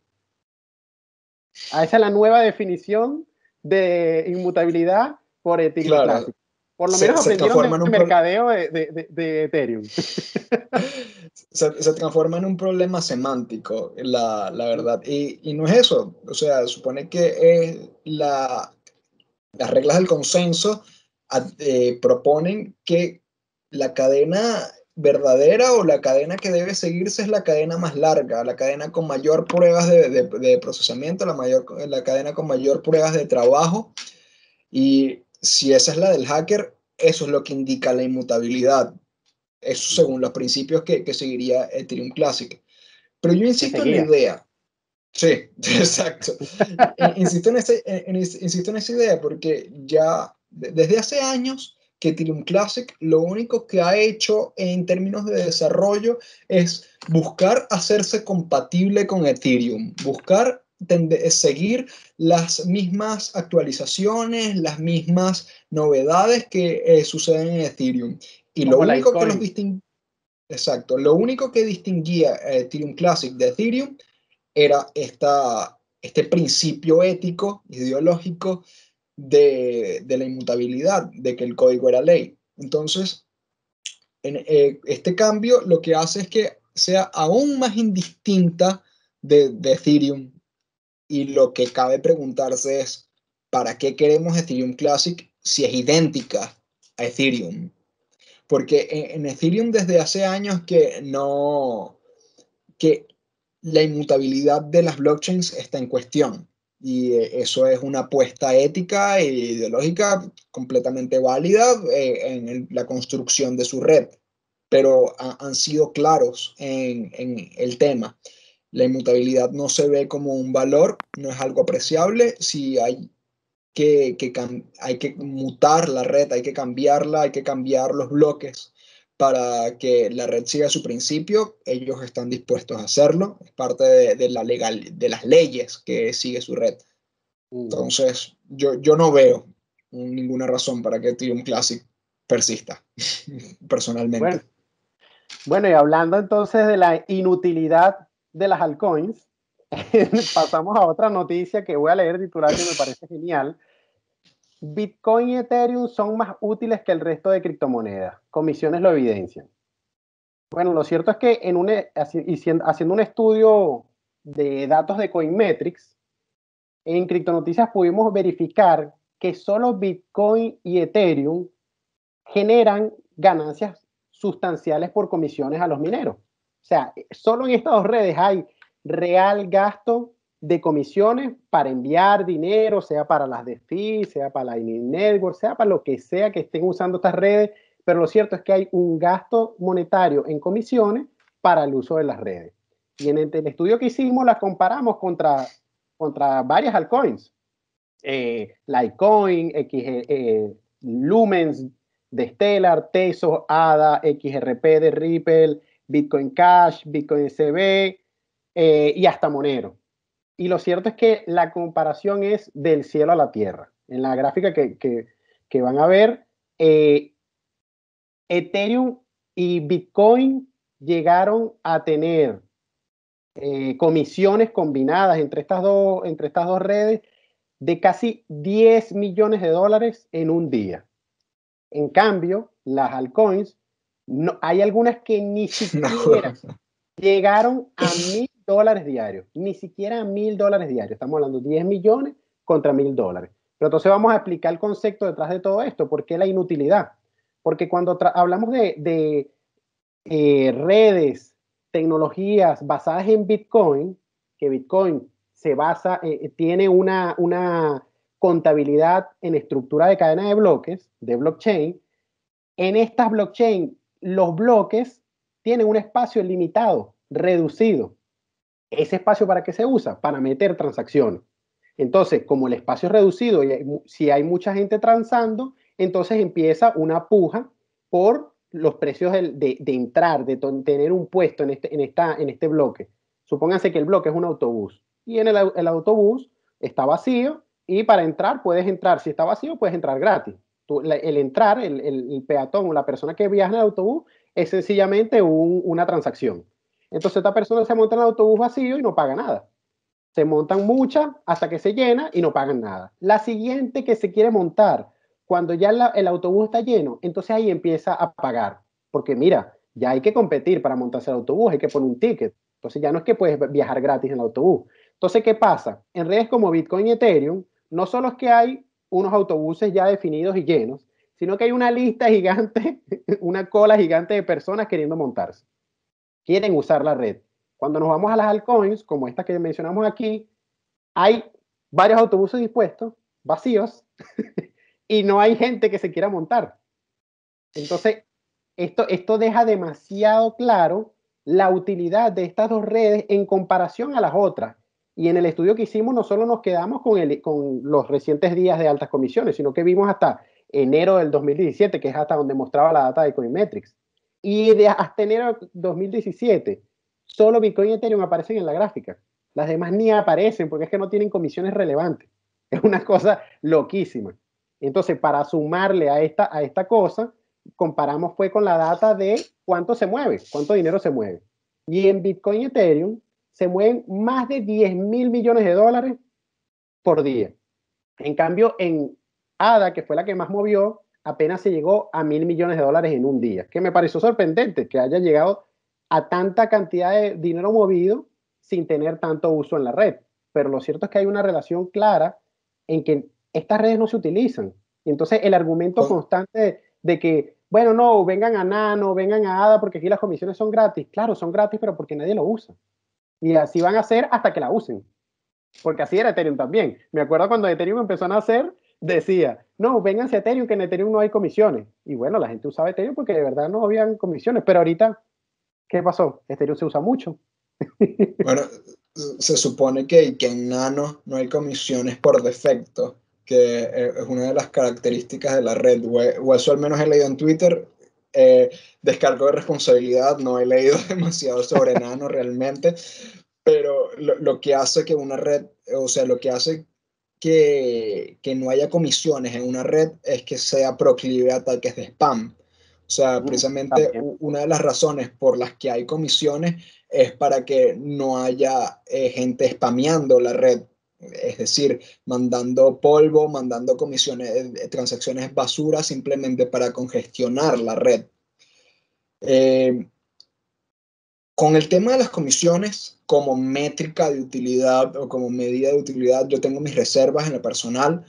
Ah, esa es la nueva definición de inmutabilidad por Ethereum claro. Classic. Por lo menos se, aprendieron se de mercadeo de, de, de, de Ethereum. Se, se transforma en un problema semántico, la, la verdad. Y, y no es eso. O sea, supone que es la, las reglas del consenso eh, proponen que la cadena verdadera o la cadena que debe seguirse es la cadena más larga, la cadena con mayor pruebas de, de, de procesamiento, la, mayor, la cadena con mayor pruebas de trabajo. Y si esa es la del hacker, eso es lo que indica la inmutabilidad. Eso según los principios que, que seguiría Ethereum Classic. Pero yo insisto en la idea. Sí, exacto. Insisto en, ese, en, insisto en esa idea porque ya desde hace años que Ethereum Classic lo único que ha hecho en términos de desarrollo es buscar hacerse compatible con Ethereum, buscar tende, seguir las mismas actualizaciones, las mismas novedades que eh, suceden en Ethereum. Y lo único que los distingue, exacto, lo único que distinguía a Ethereum Classic de Ethereum era esta, este principio ético, ideológico de, de la inmutabilidad, de que el código era ley. Entonces, en, eh, este cambio lo que hace es que sea aún más indistinta de, de Ethereum. Y lo que cabe preguntarse es, ¿para qué queremos Ethereum Classic si es idéntica a Ethereum? porque en, en Ethereum desde hace años que no, que la inmutabilidad de las blockchains está en cuestión. Y eh, eso es una apuesta ética e ideológica completamente válida eh, en el, la construcción de su red, pero ha, han sido claros en, en el tema. La inmutabilidad no se ve como un valor, no es algo apreciable. Si hay que, que hay que mutar la red, hay que cambiarla, hay que cambiar los bloques para que la red siga su principio, ellos están dispuestos a hacerlo. Es parte de, de la legal, de las leyes que sigue su red. Entonces, yo, yo no veo ninguna razón para que Ethereum Classic persista, personalmente. Bueno, bueno, y hablando entonces de la inutilidad de las altcoins, pasamos a otra noticia que voy a leer titular que me parece genial. Bitcoin y Ethereum son más útiles que el resto de criptomonedas. Comisiones lo evidencian. Bueno, lo cierto es que en un, haciendo un estudio de datos de Coinmetrics, en Criptonoticias pudimos verificar que solo Bitcoin y Ethereum generan ganancias sustanciales por comisiones a los mineros. O sea, solo en estas dos redes hay real gasto de comisiones para enviar dinero, sea para las DeFi, sea para la Lightning Network, sea para lo que sea que estén usando estas redes, pero lo cierto es que hay un gasto monetario en comisiones para el uso de las redes. Y en el estudio que hicimos las comparamos contra, contra varias altcoins. Eh, Litecoin, X, eh, Lumens de Stellar, Tezos, A D A, X R P de Ripple, Bitcoin Cash, Bitcoin C B eh, y hasta Monero. Y lo cierto es que la comparación es del cielo a la tierra. En la gráfica que, que, que van a ver, eh, Ethereum y Bitcoin llegaron a tener eh, comisiones combinadas entre estas, dos, entre estas dos redes de casi diez millones de dólares en un día. En cambio, las altcoins, no, hay algunas que ni siquiera no. llegaron a mil dólares diarios, ni siquiera a mil dólares diarios. Estamos hablando de diez millones contra mil dólares. Pero entonces vamos a explicar el concepto detrás de todo esto. ¿Por qué la inutilidad? Porque cuando hablamos de, de eh, redes, tecnologías basadas en Bitcoin, que Bitcoin se basa, eh, tiene una, una contabilidad en estructura de cadena de bloques, de blockchain. En estas blockchain, los bloques tienen un espacio limitado, reducido. ¿Ese espacio para qué se usa? Para meter transacciones. Entonces, como el espacio es reducido y hay, si hay mucha gente transando, entonces empieza una puja por los precios de, de, de entrar, de tener un puesto en este, en, esta, en este bloque. Supónganse que el bloque es un autobús y en el, el autobús está vacío y para entrar puedes entrar, si está vacío puedes entrar gratis. Tú, la, el entrar, el, el, el peatón o la persona que viaja en el autobús es sencillamente un, una transacción. Entonces esta persona se monta en el autobús vacío y no paga nada. Se montan muchas hasta que se llena y no pagan nada. La siguiente que se quiere montar, cuando ya la, el autobús está lleno, entonces ahí empieza a pagar. Porque mira, ya hay que competir para montarse el autobús, hay que poner un ticket. Entonces ya no es que puedes viajar gratis en el autobús. Entonces, ¿qué pasa? En redes como Bitcoin y Ethereum, no solo es que hay unos autobuses ya definidos y llenos, sino que hay una lista gigante, una cola gigante de personas queriendo montarse. Quieren usar la red. Cuando nos vamos a las altcoins, como esta que mencionamos aquí, hay varios autobuses dispuestos, vacíos, y no hay gente que se quiera montar. Entonces, esto, esto deja demasiado claro la utilidad de estas dos redes en comparación a las otras. Y en el estudio que hicimos no solo nos quedamos con, el, con los recientes días de altas comisiones, sino que vimos hasta enero del dos mil diecisiete, que es hasta donde mostraba la data de Coinmetrics. Y de hasta enero del dos mil diecisiete, solo Bitcoin y Ethereum aparecen en la gráfica. Las demás ni aparecen porque es que no tienen comisiones relevantes. Es una cosa loquísima. Entonces, para sumarle a esta, a esta cosa, comparamos fue con la data de cuánto se mueve, cuánto dinero se mueve. Y en Bitcoin y Ethereum se mueven más de diez mil millones de dólares por día. En cambio, en A D A, que fue la que más movió, apenas se llegó a mil millones de dólares en un día, que me pareció sorprendente que haya llegado a tanta cantidad de dinero movido sin tener tanto uso en la red. Pero lo cierto es que hay una relación clara en que estas redes no se utilizan. Y entonces el argumento constante de, de que bueno, no, vengan a Nano, vengan a ADA, porque aquí las comisiones son gratis. Claro, son gratis, pero porque nadie lo usa. Y así van a ser hasta que la usen. Porque así era Ethereum también. Me acuerdo cuando Ethereum empezó a nacer, decía, no, vénganse a Ethereum, que en Ethereum no hay comisiones. Y bueno, la gente usaba Ethereum porque de verdad no habían comisiones. Pero ahorita, ¿qué pasó? Ethereum se usa mucho. Bueno, se supone que, que en Nano no hay comisiones por defecto, que es una de las características de la red, o, o eso al menos he leído en Twitter. Eh, descargo de responsabilidad, no he leído demasiado sobre Nano realmente, pero lo, lo que hace que una red, o sea, lo que hace que, que no haya comisiones en una red es que sea proclive a ataques de spam. O sea, Mm, precisamente también. una de las razones por las que hay comisiones es para que no haya eh, gente spameando la red. Es decir, mandando polvo, mandando comisiones, eh, transacciones basura simplemente para congestionar la red. Eh, con el tema de las comisiones como métrica de utilidad o como medida de utilidad, yo tengo mis reservas en lo personal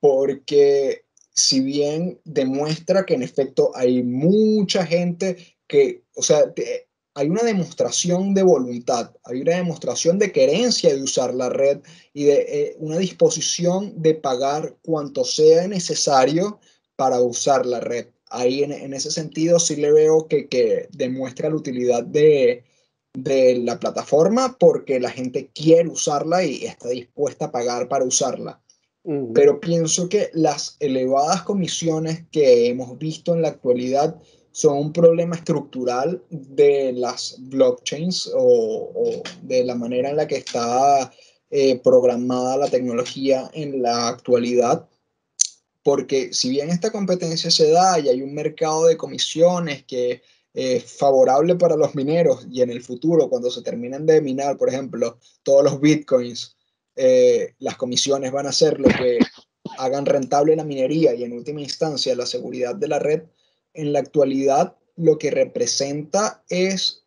porque si bien demuestra que en efecto hay mucha gente que, o sea, te, hay una demostración de voluntad, hay una demostración de querencia de usar la red y de eh, una disposición de pagar cuanto sea necesario para usar la red. Ahí en, en ese sentido sí le veo que, que demuestra la utilidad de, de la plataforma porque la gente quiere usarla y está dispuesta a pagar para usarla. Uh-huh. Pero pienso que las elevadas comisiones que hemos visto en la actualidad son un problema estructural de las blockchains o, o de la manera en la que está eh, programada la tecnología en la actualidad. Porque si bien esta competencia se da y hay un mercado de comisiones que es favorable para los mineros y en el futuro, cuando se terminen de minar, por ejemplo, todos los bitcoins, eh, las comisiones van a ser lo que hagan rentable la minería y en última instancia la seguridad de la red. En la actualidad lo que representa es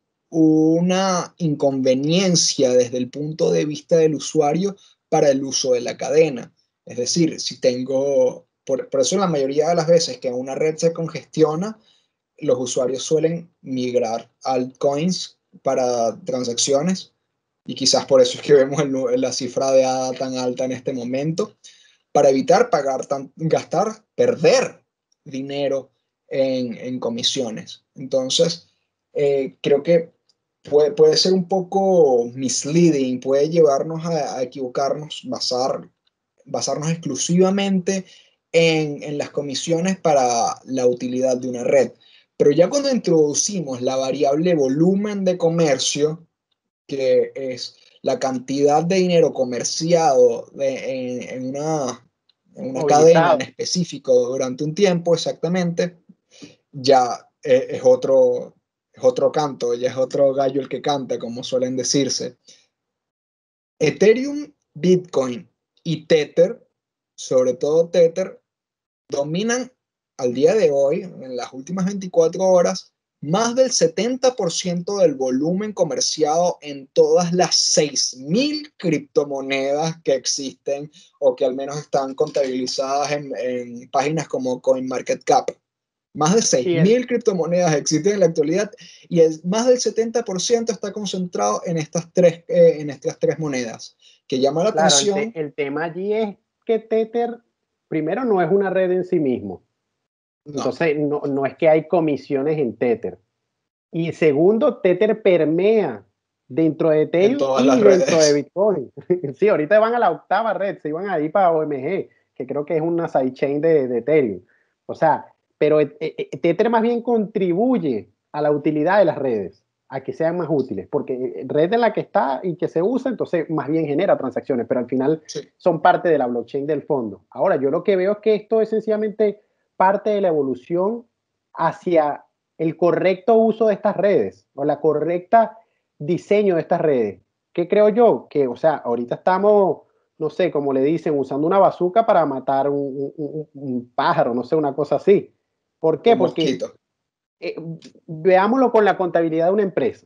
una inconveniencia desde el punto de vista del usuario para el uso de la cadena. Es decir, si tengo, por, por eso la mayoría de las veces que una red se congestiona, los usuarios suelen migrar altcoins para transacciones y quizás por eso es que vemos el, la cifra de A D A tan alta en este momento, para evitar pagar, tan, gastar, perder dinero en, en comisiones. Entonces, eh, creo que puede, puede ser un poco misleading, puede llevarnos a, a equivocarnos, basar, basarnos exclusivamente en, en las comisiones para la utilidad de una red. Pero ya cuando introducimos la variable volumen de comercio, que es la cantidad de dinero comerciado de, en, en, una, en una cadena en Movilizado. específico durante un tiempo exactamente, ya es, es, otro, es otro canto, ya es otro gallo el que canta, como suelen decirse. Ethereum, Bitcoin y Tether, sobre todo Tether, dominan al día de hoy, en las últimas veinticuatro horas, más del setenta por ciento del volumen comerciado en todas las seis mil criptomonedas que existen o que al menos están contabilizadas en, en páginas como CoinMarketCap. Más de seis Sí, el, mil criptomonedas existen en la actualidad y el, más del setenta por ciento está concentrado en estas tres, eh, en estas tres monedas, que llama la claro, el, atención. te, el tema allí es que Tether, primero, no es una red en sí mismo. No, Entonces, no, no es que hay comisiones en Tether. Y segundo, Tether permea dentro de en Ethereum todas las y dentro de redes. Bitcoin. Sí, ahorita van a la octava red, se iban a ir para O M G, que creo que es una sidechain de, de Ethereum. O sea, pero eh, eh, Tether más bien contribuye a la utilidad de las redes, a que sean más útiles, porque red en la que está y que se usa, entonces más bien genera transacciones, pero al final Sí. son parte de la blockchain del fondo. Ahora, yo lo que veo es que esto es sencillamente parte de la evolución hacia el correcto uso de estas redes o la correcta diseño de estas redes. ¿Qué creo yo? Que, o sea, ahorita estamos, no sé, como le dicen, usando una bazooka para matar un, un, un pájaro, no sé, una cosa así. ¿Por qué? Un Porque mosquito. eh, veámoslo con la contabilidad de una empresa.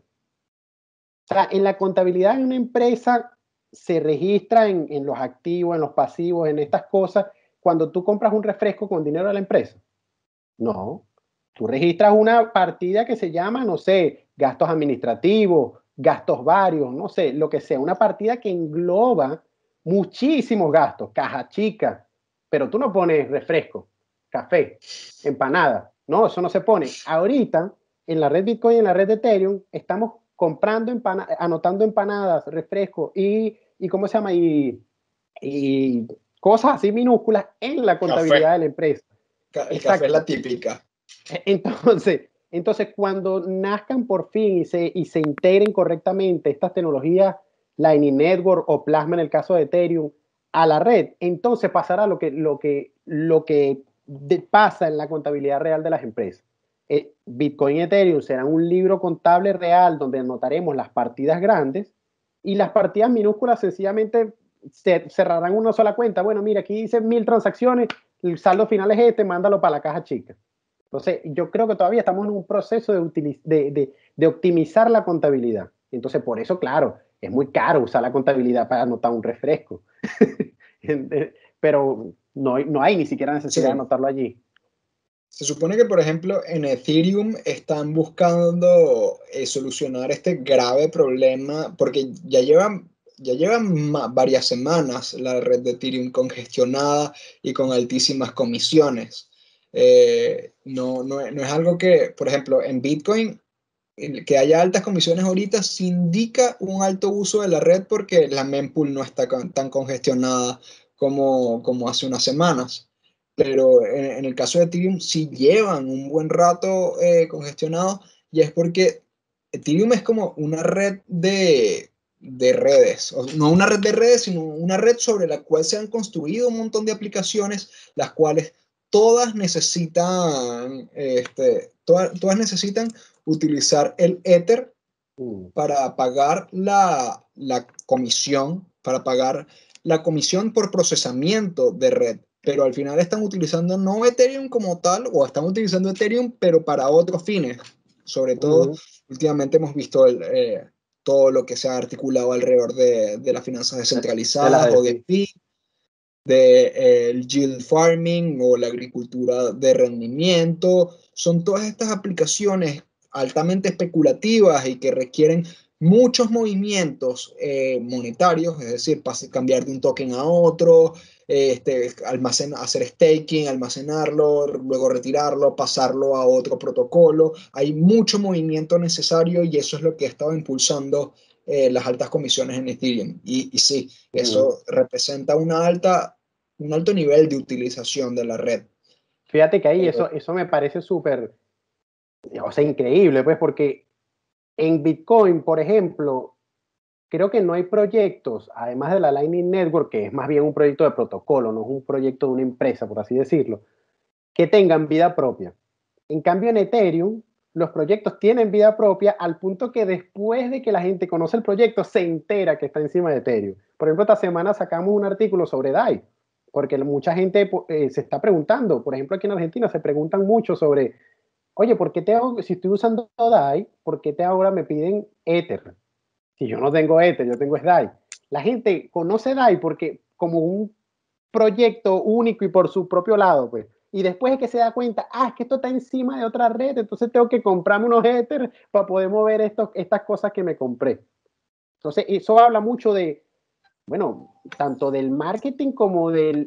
O sea, en la contabilidad de una empresa se registra en, en los activos, en los pasivos, en estas cosas, cuando tú compras un refresco con dinero de la empresa. No. Tú registras una partida que se llama, no sé, gastos administrativos, gastos varios, no sé, lo que sea, una partida que engloba muchísimos gastos, caja chica, pero tú no pones refresco, café, empanada, no, eso no se pone. Ahorita, en la red Bitcoin y en la red de Ethereum, estamos comprando, empana anotando empanadas, refresco y, y ¿cómo se llama? Y, y cosas así minúsculas en la contabilidad Café. de la empresa. El café es Exacto. la típica. Entonces, entonces, cuando nazcan por fin y se, y se integren correctamente estas tecnologías Lightning Network o Plasma en el caso de Ethereum a la red, entonces pasará lo que, lo que, lo que de, pasa en la contabilidad real de las empresas. Eh, Bitcoin y Ethereum serán un libro contable real donde anotaremos las partidas grandes y las partidas minúsculas sencillamente se, cerrarán una sola cuenta. Bueno, mira, aquí dice mil transacciones, el saldo final es este, mándalo para la caja chica. Entonces, yo creo que todavía estamos en un proceso de, de, de, de optimizar la contabilidad. Entonces, por eso, claro, es muy caro usar la contabilidad para anotar un refresco. Pero no, no hay ni siquiera necesidad Sí. de anotarlo allí. Se supone que, por ejemplo, en Ethereum están buscando eh, solucionar este grave problema, porque ya llevan, ya llevan varias semanas la red de Ethereum congestionada y con altísimas comisiones. Eh, no, no, no es algo que, por ejemplo, en Bitcoin, que haya altas comisiones ahorita, se indica un alto uso de la red porque la mempool no está tan congestionada como, como hace unas semanas. Pero en, en el caso de Ethereum sí llevan un buen rato eh, congestionados, y es porque Ethereum es como una red de, de redes, o no una red de redes, sino una red sobre la cual se han construido un montón de aplicaciones, las cuales todas necesitan, este, todas, todas necesitan utilizar el Ether Mm. para pagar la, la comisión, para pagar la comisión por procesamiento de red. Pero al final están utilizando no Ethereum como tal, o están utilizando Ethereum, pero para otros fines. Sobre todo, Uh-huh. últimamente hemos visto el, eh, todo lo que se ha articulado alrededor de, de las finanzas De las descentralizadas de o de sí. P I, de eh, el yield farming o la agricultura de rendimiento. Son todas estas aplicaciones altamente especulativas y que requieren muchos movimientos eh, monetarios, es decir, cambiar de un token a otro, este, almacen, hacer staking, almacenarlo, luego retirarlo, pasarlo a otro protocolo. Hay mucho movimiento necesario y eso es lo que ha estado impulsando eh, las altas comisiones en Ethereum. Y, y sí, eso Uh-huh. representa una alta, un alto nivel de utilización de la red. Fíjate que ahí Eh, eso, eso me parece súper, o sea, increíble, pues, porque en Bitcoin, por ejemplo, creo que no hay proyectos, además de la Lightning Network, que es más bien un proyecto de protocolo, no es un proyecto de una empresa, por así decirlo, que tengan vida propia. En cambio, en Ethereum, los proyectos tienen vida propia al punto que después de que la gente conoce el proyecto, se entera que está encima de Ethereum. Por ejemplo, esta semana sacamos un artículo sobre D A I, porque mucha gente eh, se está preguntando, por ejemplo, aquí en Argentina se preguntan mucho sobre, oye, ¿por qué te hago, si estoy usando D A I, ¿por qué te ahora me piden Ether? Si yo no tengo Ether, yo tengo D A I. La gente conoce D A I porque como un proyecto único y por su propio lado, pues. Y después es que se da cuenta, ah, es que esto está encima de otra red, entonces tengo que comprarme unos Ether para poder mover esto, estas cosas que me compré. Entonces, eso habla mucho de, bueno, tanto del marketing como de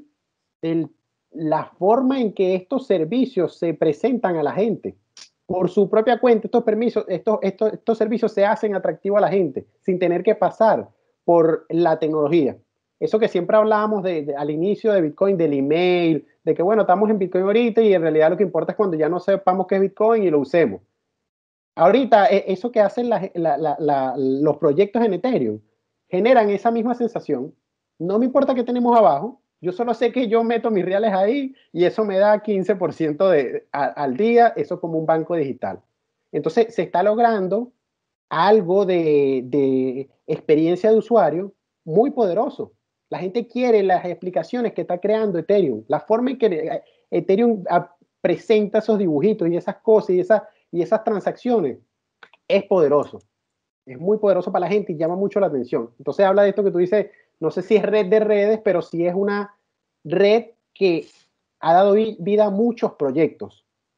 la forma en que estos servicios se presentan a la gente. Por su propia cuenta, estos permisos, estos, estos, estos servicios se hacen atractivos a la gente sin tener que pasar por la tecnología. Eso que siempre hablábamos de, de, al inicio de Bitcoin, del email, de que bueno, estamos en Bitcoin ahorita y en realidad lo que importa es cuando ya no sepamos qué es Bitcoin y lo usemos. Ahorita, eso que hacen la, la, la, la, los proyectos en Ethereum generan esa misma sensación. No me importa qué tenemos abajo, yo solo sé que yo meto mis reales ahí y eso me da quince por ciento de, a, al día, eso como un banco digital. Entonces, se está logrando algo de, de experiencia de usuario muy poderoso. La gente quiere las explicaciones que está creando Ethereum, la forma en que Ethereum presenta esos dibujitos y esas cosas y esas, y esas transacciones es poderoso. Es muy poderoso para la gente y llama mucho la atención. Entonces habla de esto que tú dices, no sé si es red de redes, pero sí es una red que ha dado vida a muchos proyectos.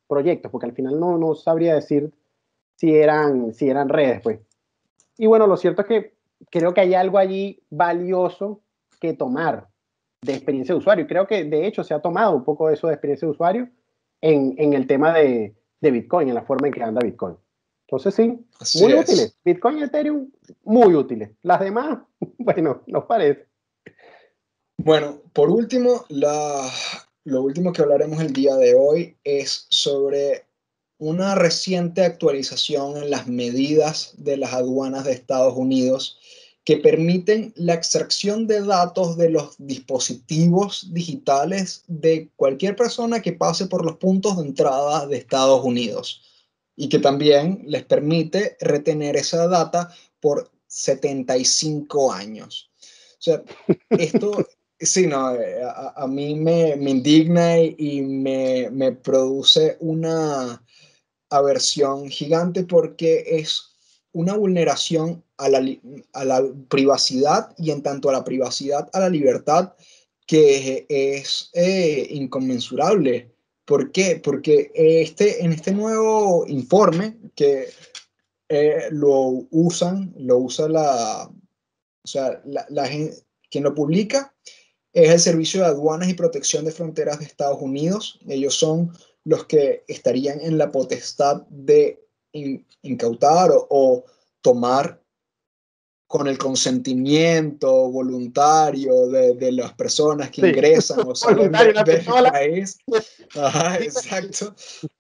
proyectos, porque al final no, no sabría decir si eran, si eran redes, pues. Y bueno, lo cierto es que creo que hay algo allí valioso que tomar de experiencia de usuario. Y creo que de hecho se ha tomado un poco de eso de experiencia de usuario en, en el tema de, de Bitcoin, en la forma en que anda Bitcoin. Entonces sí, Así muy es. útiles. Bitcoin y Ethereum, muy útiles. Las demás, bueno, nos parece. Bueno, por último, la, lo último que hablaremos el día de hoy es sobre una reciente actualización en las medidas de las aduanas de Estados Unidos que permiten la extracción de datos de los dispositivos digitales de cualquier persona que pase por los puntos de entrada de Estados Unidos y que también les permite retener esa data por setenta y cinco años. O sea, esto, sí, no, eh, a, a mí me, me indigna y, y me, me produce una aversión gigante porque es una vulneración a la, a la privacidad y en tanto a la privacidad, a la libertad, que es eh, inconmensurable. ¿Por qué? Porque este, en este nuevo informe que eh, lo usan, lo usa la, o sea, la, la gente, quien lo publica es el Servicio de Aduanas y Protección de Fronteras de Estados Unidos. Ellos son los que estarían en la potestad de in, incautar o, o tomar con el consentimiento voluntario de, de las personas que Sí, ingresan o salen voluntario, de, la del pistola. país. Ajá, exacto.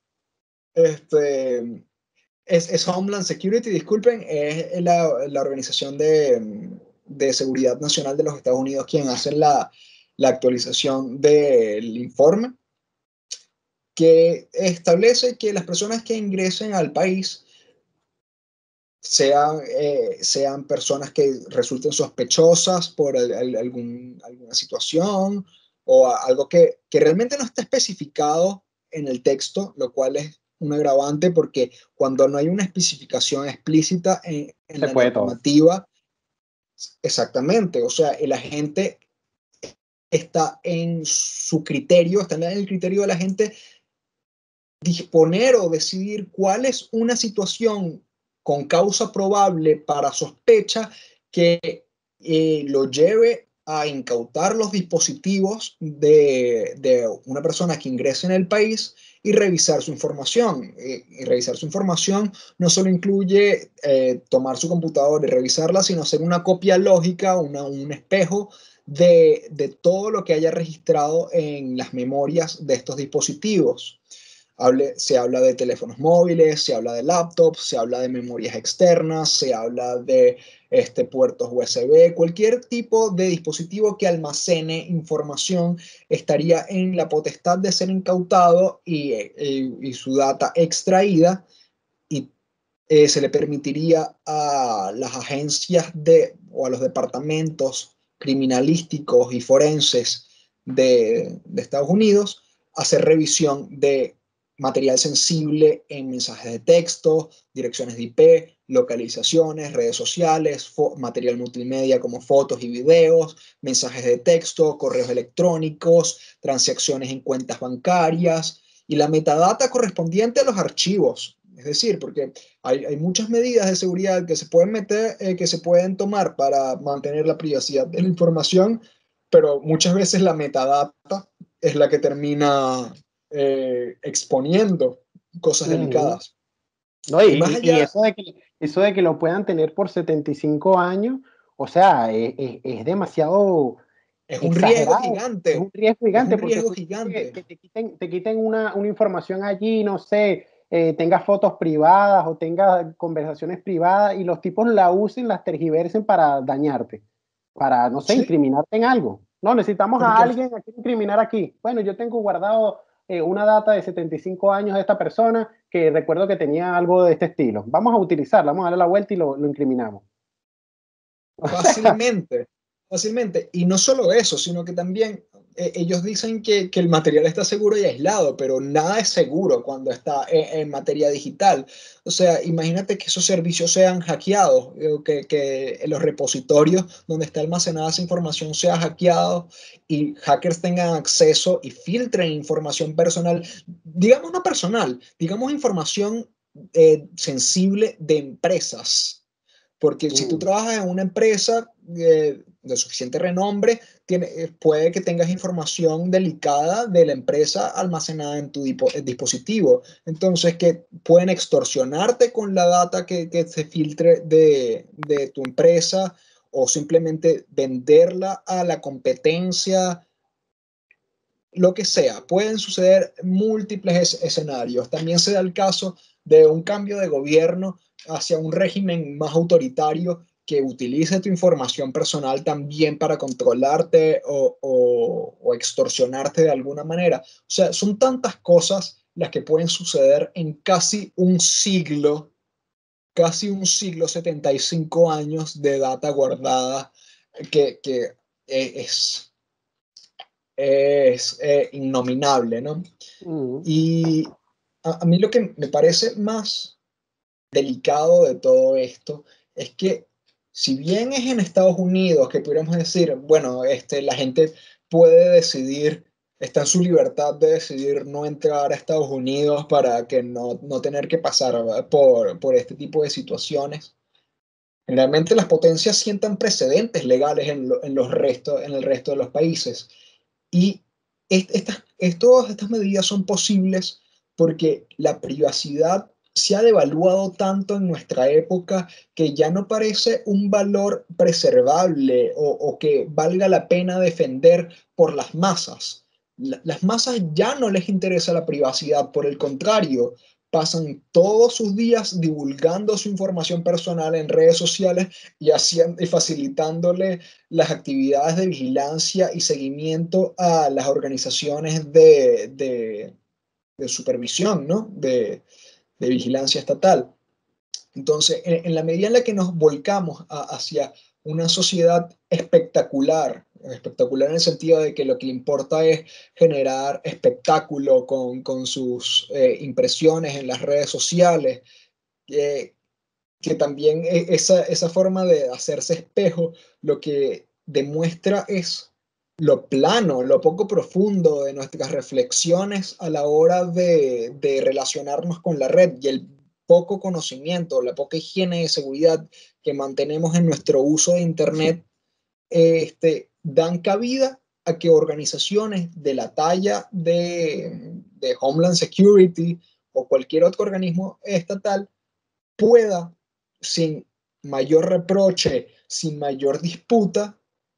Este, es, es Homeland Security, disculpen, es la, la organización de, de seguridad nacional de los Estados Unidos quien hace la, la actualización del informe que establece que las personas que ingresen al país sean, eh, sean personas que resulten sospechosas por el, el, algún, alguna situación o algo que, que realmente no está especificado en el texto, lo cual es un agravante porque cuando no hay una especificación explícita en, en Se la puede todo. normativa, exactamente, o sea, el agente está en su criterio, está en el criterio de la gente disponer o decidir cuál es una situación con causa probable para sospecha que eh, lo lleve a incautar los dispositivos de, de, una persona que ingrese en el país y revisar su información. Eh, y revisar su información no solo incluye eh, tomar su computadora y revisarla, sino hacer una copia lógica, una, un espejo de, de todo lo que haya registrado en las memorias de estos dispositivos. Hable, se habla de teléfonos móviles, se habla de laptops, se habla de memorias externas, se habla de este, puertos U S B, cualquier tipo de dispositivo que almacene información estaría en la potestad de ser incautado y, y, y su data extraída y eh, se le permitiría a las agencias de, o a los departamentos criminalísticos y forenses de, de Estados Unidos hacer revisión de material sensible en mensajes de texto, direcciones de I P, localizaciones, redes sociales, material multimedia como fotos y videos, mensajes de texto, correos electrónicos, transacciones en cuentas bancarias y la metadata correspondiente a los archivos. Es decir, porque hay, hay muchas medidas de seguridad que se pueden meter, eh, que se pueden tomar para mantener la privacidad de la información, pero muchas veces la metadata es la que termina eh, exponiendo cosas Uh-huh. delicadas. No, Y más y, y allá, eso de que, eso de que lo puedan tener por setenta y cinco años, o sea, es, es, es demasiado es un riesgo exagerado, es un gigante, riesgo es gigante, un porque riesgo que, gigante. que te quiten, te quiten una, una, información allí, no sé, eh, tengas fotos privadas o tengas conversaciones privadas y los tipos la usen, las tergiversen para dañarte, para, no sé, Sí, incriminarte en algo. No, necesitamos a porque al, alguien a quien incriminar aquí. Bueno, yo tengo guardado eh, una data de setenta y cinco años de esta persona que recuerdo que tenía algo de este estilo. Vamos a utilizarla, vamos a darle la vuelta y lo, lo incriminamos. O sea, fácilmente, fácilmente. Y no solo eso, sino que también eh, ellos dicen que, que el material está seguro y aislado, pero nada es seguro cuando está en, en materia digital. O sea, imagínate que esos servicios sean hackeados, eh, que, que los repositorios donde está almacenada esa información sea hackeado y hackers tengan acceso y filtren información personal, digamos no personal, digamos información eh, sensible de empresas. Porque si tú Mm. trabajas en una empresa eh, de suficiente renombre, tiene, eh, puede que tengas información delicada de la empresa almacenada en tu dipo, eh, dispositivo. Entonces, que pueden extorsionarte con la data que, que se filtre de, de tu empresa o simplemente venderla a la competencia, lo que sea. Pueden suceder múltiples es escenarios. También se da el caso de un cambio de gobierno hacia un régimen más autoritario que utilice tu información personal también para controlarte o, o, o extorsionarte de alguna manera. O sea, son tantas cosas las que pueden suceder en casi un siglo, casi un siglo, setenta y cinco años de data guardada, que, que es es eh, innominable, ¿no? Mm. Y a, a, mí lo que me parece más delicado de todo esto es que si bien es en Estados Unidos que pudiéramos decir, bueno, este, la gente puede decidir, está en su libertad de decidir no entrar a Estados Unidos para que no, no tener que pasar por, por este tipo de situaciones. Generalmente las potencias sientan precedentes legales en, lo, en, los restos, en el resto de los países. Y estas, estos, estas medidas son posibles porque la privacidad se ha devaluado tanto en nuestra época que ya no parece un valor preservable o, o que valga la pena defender por las masas. La, las masas ya no les interesa la privacidad, por el contrario, pasan todos sus días divulgando su información personal en redes sociales y, haciendo, y facilitándole las actividades de vigilancia y seguimiento a las organizaciones de, de, de supervisión, ¿no? de, de vigilancia estatal. Entonces, en, en, la medida en la que nos volcamos a, hacia una sociedad espectacular, espectacular en el sentido de que lo que le importa es generar espectáculo con, con sus eh, impresiones en las redes sociales, eh, que también esa, esa forma de hacerse espejo lo que demuestra es lo plano, lo poco profundo de nuestras reflexiones a la hora de, de relacionarnos con la red y el poco conocimiento, la poca higiene de seguridad que mantenemos en nuestro uso de Internet, este, dan cabida a que organizaciones de la talla de, de Homeland Security o cualquier otro organismo estatal pueda, sin mayor reproche, sin mayor disputa,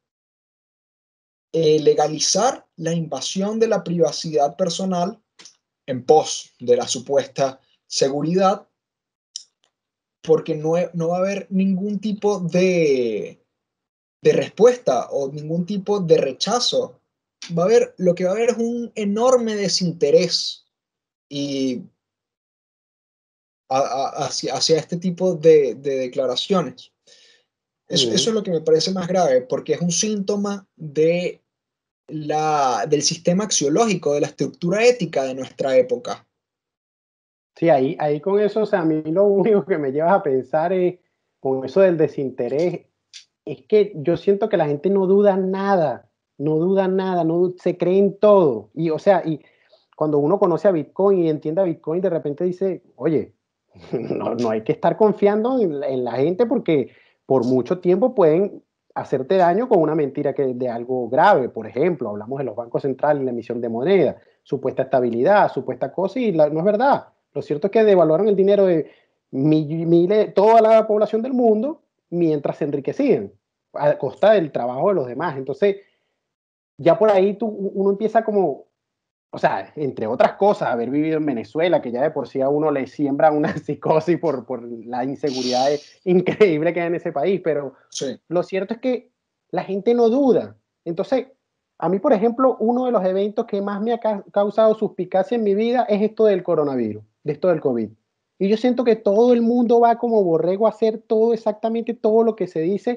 eh, legalizar la invasión de la privacidad personal en pos de la supuesta seguridad, porque no, no va a haber ningún tipo de, de respuesta o ningún tipo de rechazo. Va a haber, lo que va a haber es un enorme desinterés y a, a, hacia, hacia este tipo de, de declaraciones. Eso, eso Mm. es lo que me parece más grave, porque es un síntoma de la, del sistema axiológico, de la estructura ética de nuestra época. Sí, ahí, ahí con eso, o sea, a mí lo único que me lleva a pensar es, con eso del desinterés, es que yo siento que la gente no duda nada, no duda nada, no se cree en todo. Y, o sea, y cuando uno conoce a Bitcoin y entiende a Bitcoin, de repente dice, oye, no, no hay que estar confiando en la, en la gente porque por mucho tiempo pueden hacerte daño con una mentira que de algo grave. Por ejemplo, hablamos de los bancos centrales y la emisión de moneda, supuesta estabilidad, supuesta cosa, y la, no es verdad. Lo cierto es que devaluaron el dinero de miles, toda la población del mundo mientras se enriquecían a costa del trabajo de los demás. Entonces, ya por ahí tú, uno empieza como, o sea, entre otras cosas, haber vivido en Venezuela, que ya de por sí a uno le siembra una psicosis por, por la inseguridad increíble que hay en ese país, pero Sí. lo cierto es que la gente no duda. Entonces, a mí, por ejemplo, uno de los eventos que más me ha ca causado suspicacia en mi vida es esto del coronavirus, de esto del COVID. Y yo siento que todo el mundo va como borrego a hacer todo exactamente todo lo que se dice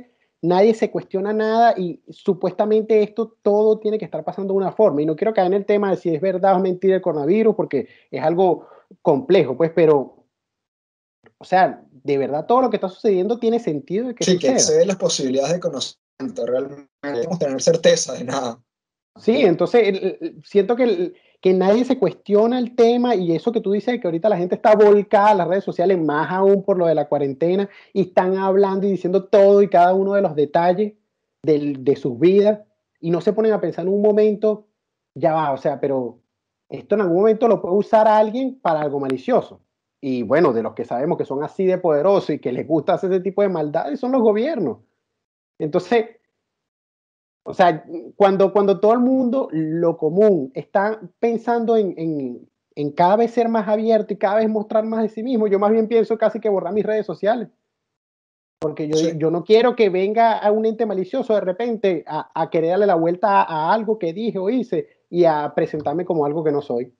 nadie se cuestiona nada y supuestamente esto todo tiene que estar pasando de una forma. Y no quiero caer en el tema de si es verdad o mentira el coronavirus, porque es algo complejo, pues, pero, o sea, de verdad todo lo que está sucediendo tiene sentido de que Sí, que suceda. excede las posibilidades de conocimiento, realmente no podemos tener certeza de nada. Sí, entonces el, el, siento que, el, que nadie se cuestiona el tema y eso que tú dices, que ahorita la gente está volcada a las redes sociales, más aún por lo de la cuarentena, y están hablando y diciendo todo y cada uno de los detalles del, de sus vidas, y no se ponen a pensar en un momento, ya va, o sea, pero esto en algún momento lo puede usar a alguien para algo malicioso. Y bueno, de los que sabemos que son así de poderosos y que les gusta hacer ese tipo de maldades son los gobiernos. Entonces, o sea, cuando, cuando todo el mundo, lo común, está pensando en, en, en cada vez ser más abierto y cada vez mostrar más de sí mismo, yo más bien pienso casi que borrar mis redes sociales. Porque yo, Sí. yo no quiero que venga a un ente malicioso de repente a, a querer darle la vuelta a, a algo que dije o hice y a presentarme como algo que no soy.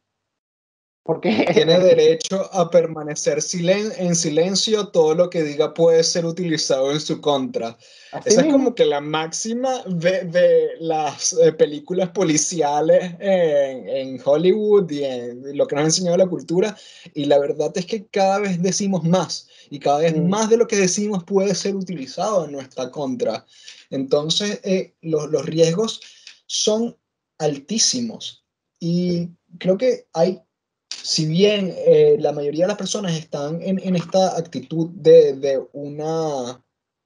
Tiene Porque derecho a permanecer silen en silencio, todo lo que diga puede ser utilizado en su contra. así Esa es mismo. como que la máxima de, de las eh, películas policiales en, en Hollywood y en lo que nos ha enseñado la cultura. Y la verdad es que cada vez decimos más y cada vez Mm. más de lo que decimos puede ser utilizado en nuestra contra. Entonces, eh, los, los riesgos son altísimos. Y creo que hay, si bien eh, la mayoría de las personas están en, en esta actitud de, de, una,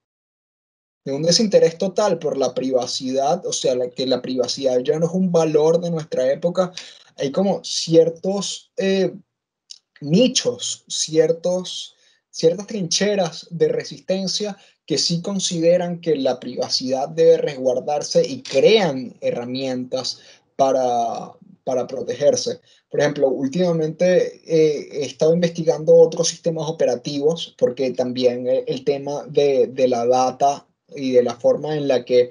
de un desinterés total por la privacidad, o sea, la, que la privacidad ya no es un valor de nuestra época, hay como ciertos eh, nichos, ciertos, ciertas trincheras de resistencia que sí consideran que la privacidad debe resguardarse y crean herramientas para, para protegerse. Por ejemplo, últimamente eh, he estado investigando otros sistemas operativos porque también el, el tema de, de la data y de la forma en la que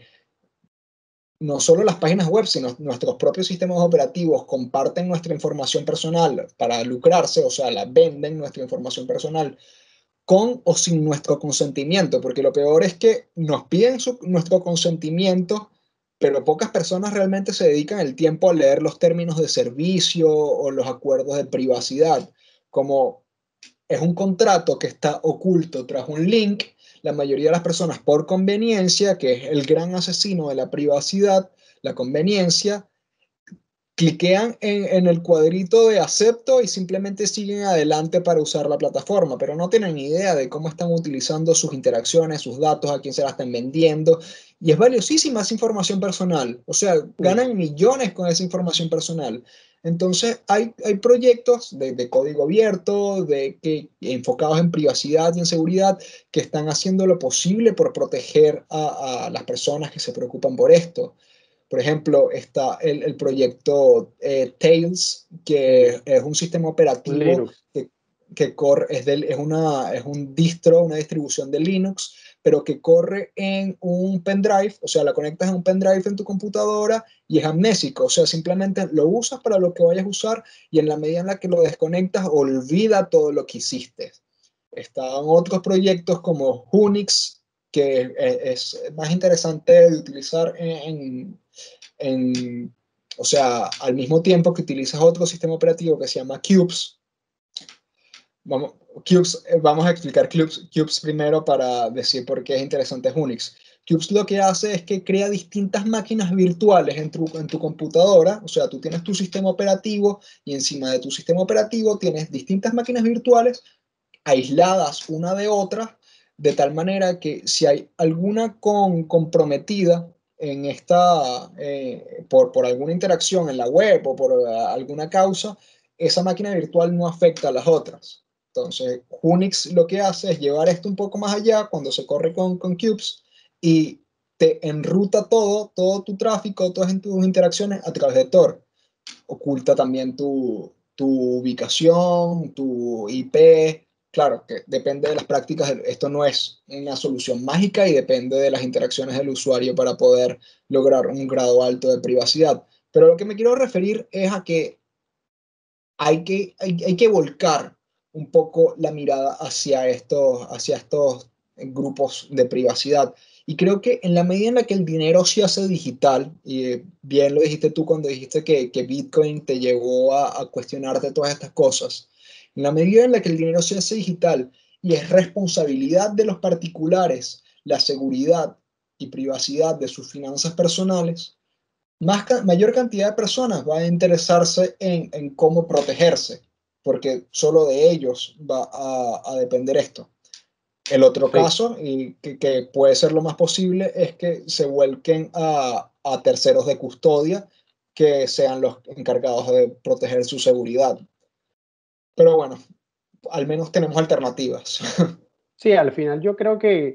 no solo las páginas web, sino nuestros propios sistemas operativos comparten nuestra información personal para lucrarse, o sea, la venden nuestra información personal con o sin nuestro consentimiento, porque lo peor es que nos piden su, nuestro consentimiento, pero pocas personas realmente se dedican el tiempo a leer los términos de servicio o los acuerdos de privacidad. Como es un contrato que está oculto tras un link, la mayoría de las personas por conveniencia, que es el gran asesino de la privacidad, la conveniencia, cliquean en, en el cuadrito de acepto y simplemente siguen adelante para usar la plataforma, pero no tienen ni idea de cómo están utilizando sus interacciones, sus datos, a quién se la están vendiendo. Y es valiosísima esa información personal. O sea, Mm. ganan millones con esa información personal. Entonces, hay, hay proyectos de, de código abierto, de, que, enfocados en privacidad y en seguridad, que están haciendo lo posible por proteger a, a las personas que se preocupan por esto. Por ejemplo, está el, el proyecto eh, Tails, que Sí, es un sistema un operativo Linux. que, que corre, es, del, es, una, es un distro, una distribución de Linux, pero que corre en un pendrive, o sea, la conectas en un pendrive en tu computadora y es amnésico, o sea, simplemente lo usas para lo que vayas a usar y en la medida en la que lo desconectas, olvida todo lo que hiciste. Están otros proyectos como Unix, que es más interesante de utilizar en, en, o sea, al mismo tiempo que utilizas otro sistema operativo que se llama Cubes. Vamos, Cubes, vamos a explicar Cubes, Cubes primero para decir por qué es interesante Unix. Cubes lo que hace es que crea distintas máquinas virtuales en tu, en tu computadora, o sea, tú tienes tu sistema operativo y encima de tu sistema operativo tienes distintas máquinas virtuales aisladas una de otra, de tal manera que si hay alguna con, comprometida en esta, eh, por, por alguna interacción en la web o por uh, alguna causa, esa máquina virtual no afecta a las otras. Entonces, Unix lo que hace es llevar esto un poco más allá cuando se corre con, con Cubes y te enruta todo, todo tu tráfico, todas tus interacciones a través de Tor. Oculta también tu, tu ubicación, tu I P. Claro, que depende de las prácticas. Esto no es una solución mágica y depende de las interacciones del usuario para poder lograr un grado alto de privacidad. Pero lo que me quiero referir es a que hay que, hay, hay que volcar un poco la mirada hacia estos, hacia estos grupos de privacidad Y creo que en la medida en la que el dinero se hace digital, y eh, bien lo dijiste tú cuando dijiste que, que Bitcoin te llevó a, a cuestionarte todas estas cosas, en la medida en la que el dinero se hace digital y es responsabilidad de los particulares la seguridad y privacidad de sus finanzas personales, más, mayor cantidad de personas va a interesarse en, en cómo protegerse, porque solo de ellos va a, a depender esto. El otro Sí. caso, y que, que, puede ser lo más posible, es que se vuelquen a, a terceros de custodia que sean los encargados de proteger su seguridad. Pero bueno, al menos tenemos alternativas. Sí, al final yo creo que,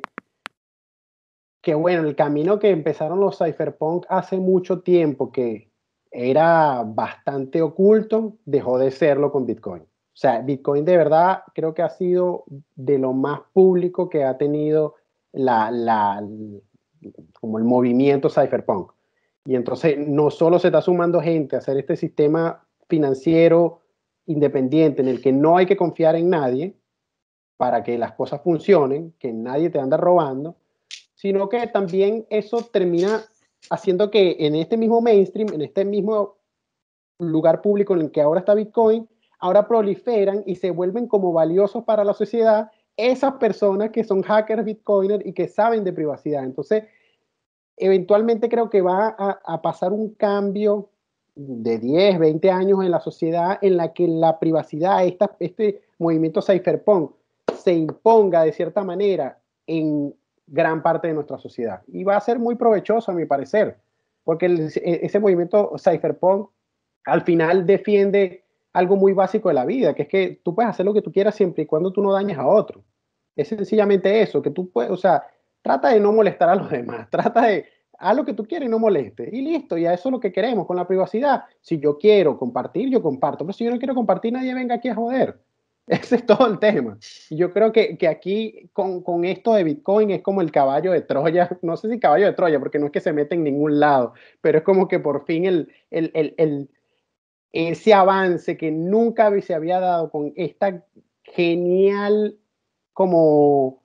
que, bueno, el camino que empezaron los cypherpunk hace mucho tiempo, que era bastante oculto, dejó de serlo con Bitcoin. O sea, Bitcoin de verdad creo que ha sido de lo más público que ha tenido la, la, como el movimiento cypherpunk. Y entonces no solo se está sumando gente a hacer este sistema financiero independiente en el que no hay que confiar en nadie para que las cosas funcionen, que nadie te anda robando, sino que también eso termina haciendo que en este mismo mainstream, en este mismo lugar público en el que ahora está Bitcoin, ahora proliferan y se vuelven como valiosos para la sociedad esas personas que son hackers Bitcoiner y que saben de privacidad. Entonces, eventualmente creo que va a, a pasar un cambio de diez, veinte años en la sociedad en la que la privacidad, esta, este movimiento cypherpunk, se imponga de cierta manera en gran parte de nuestra sociedad. Y va a ser muy provechoso, a mi parecer, porque el, ese movimiento cypherpunk al final defiende algo muy básico de la vida, que es que tú puedes hacer lo que tú quieras siempre y cuando tú no dañes a otro. Es sencillamente eso, que tú puedes, o sea, trata de no molestar a los demás, trata de, haz lo que tú quieres y no moleste. Y listo, ya eso es lo que queremos con la privacidad. Si yo quiero compartir, yo comparto, pero si yo no quiero compartir, nadie venga aquí a joder. Ese es todo el tema. Y yo creo que, que aquí con, con esto de Bitcoin es como el caballo de Troya, no sé si caballo de Troya, porque no es que se mete en ningún lado, pero es como que por fin el, el, el, el ese avance que nunca se había dado con esta genial como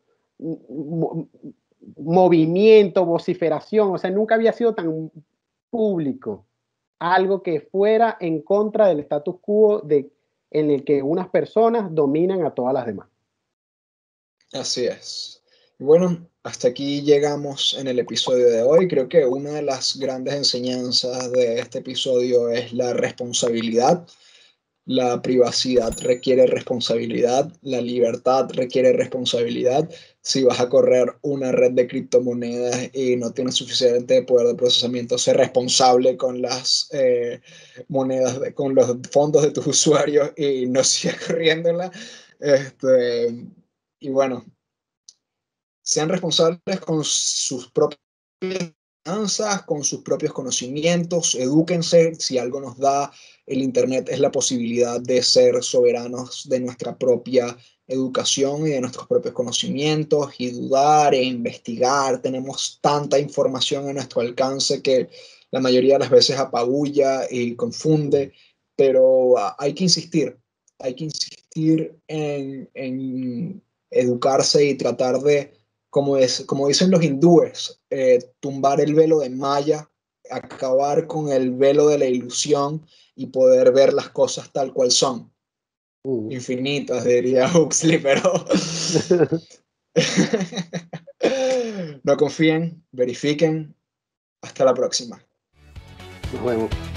movimiento, vociferación, o sea, nunca había sido tan público algo que fuera en contra del status quo de, en el que unas personas dominan a todas las demás. Así es. Y bueno, hasta aquí llegamos en el episodio de hoy. Creo que una de las grandes enseñanzas de este episodio es la responsabilidad. La privacidad requiere responsabilidad, la libertad requiere responsabilidad. Si vas a correr una red de criptomonedas y no tienes suficiente poder de procesamiento, sé responsable con las eh, monedas, de, con los fondos de tus usuarios y no sigas corriéndola. Este, y bueno, sean responsables con sus propias finanzas, con sus propios conocimientos, edúquense. Si algo nos da el Internet es la posibilidad de ser soberanos de nuestra propia educación y de nuestros propios conocimientos y dudar e investigar. Tenemos tanta información a nuestro alcance que la mayoría de las veces apabulla y confunde, pero hay que insistir, hay que insistir en, en educarse y tratar de, como, es, como dicen los hindúes, eh, tumbar el velo de Maya, acabar con el velo de la ilusión y poder ver las cosas tal cual son. Uh. Infinitas, diría Huxley, pero no confíen, verifiquen. Hasta la próxima. Nos vemos.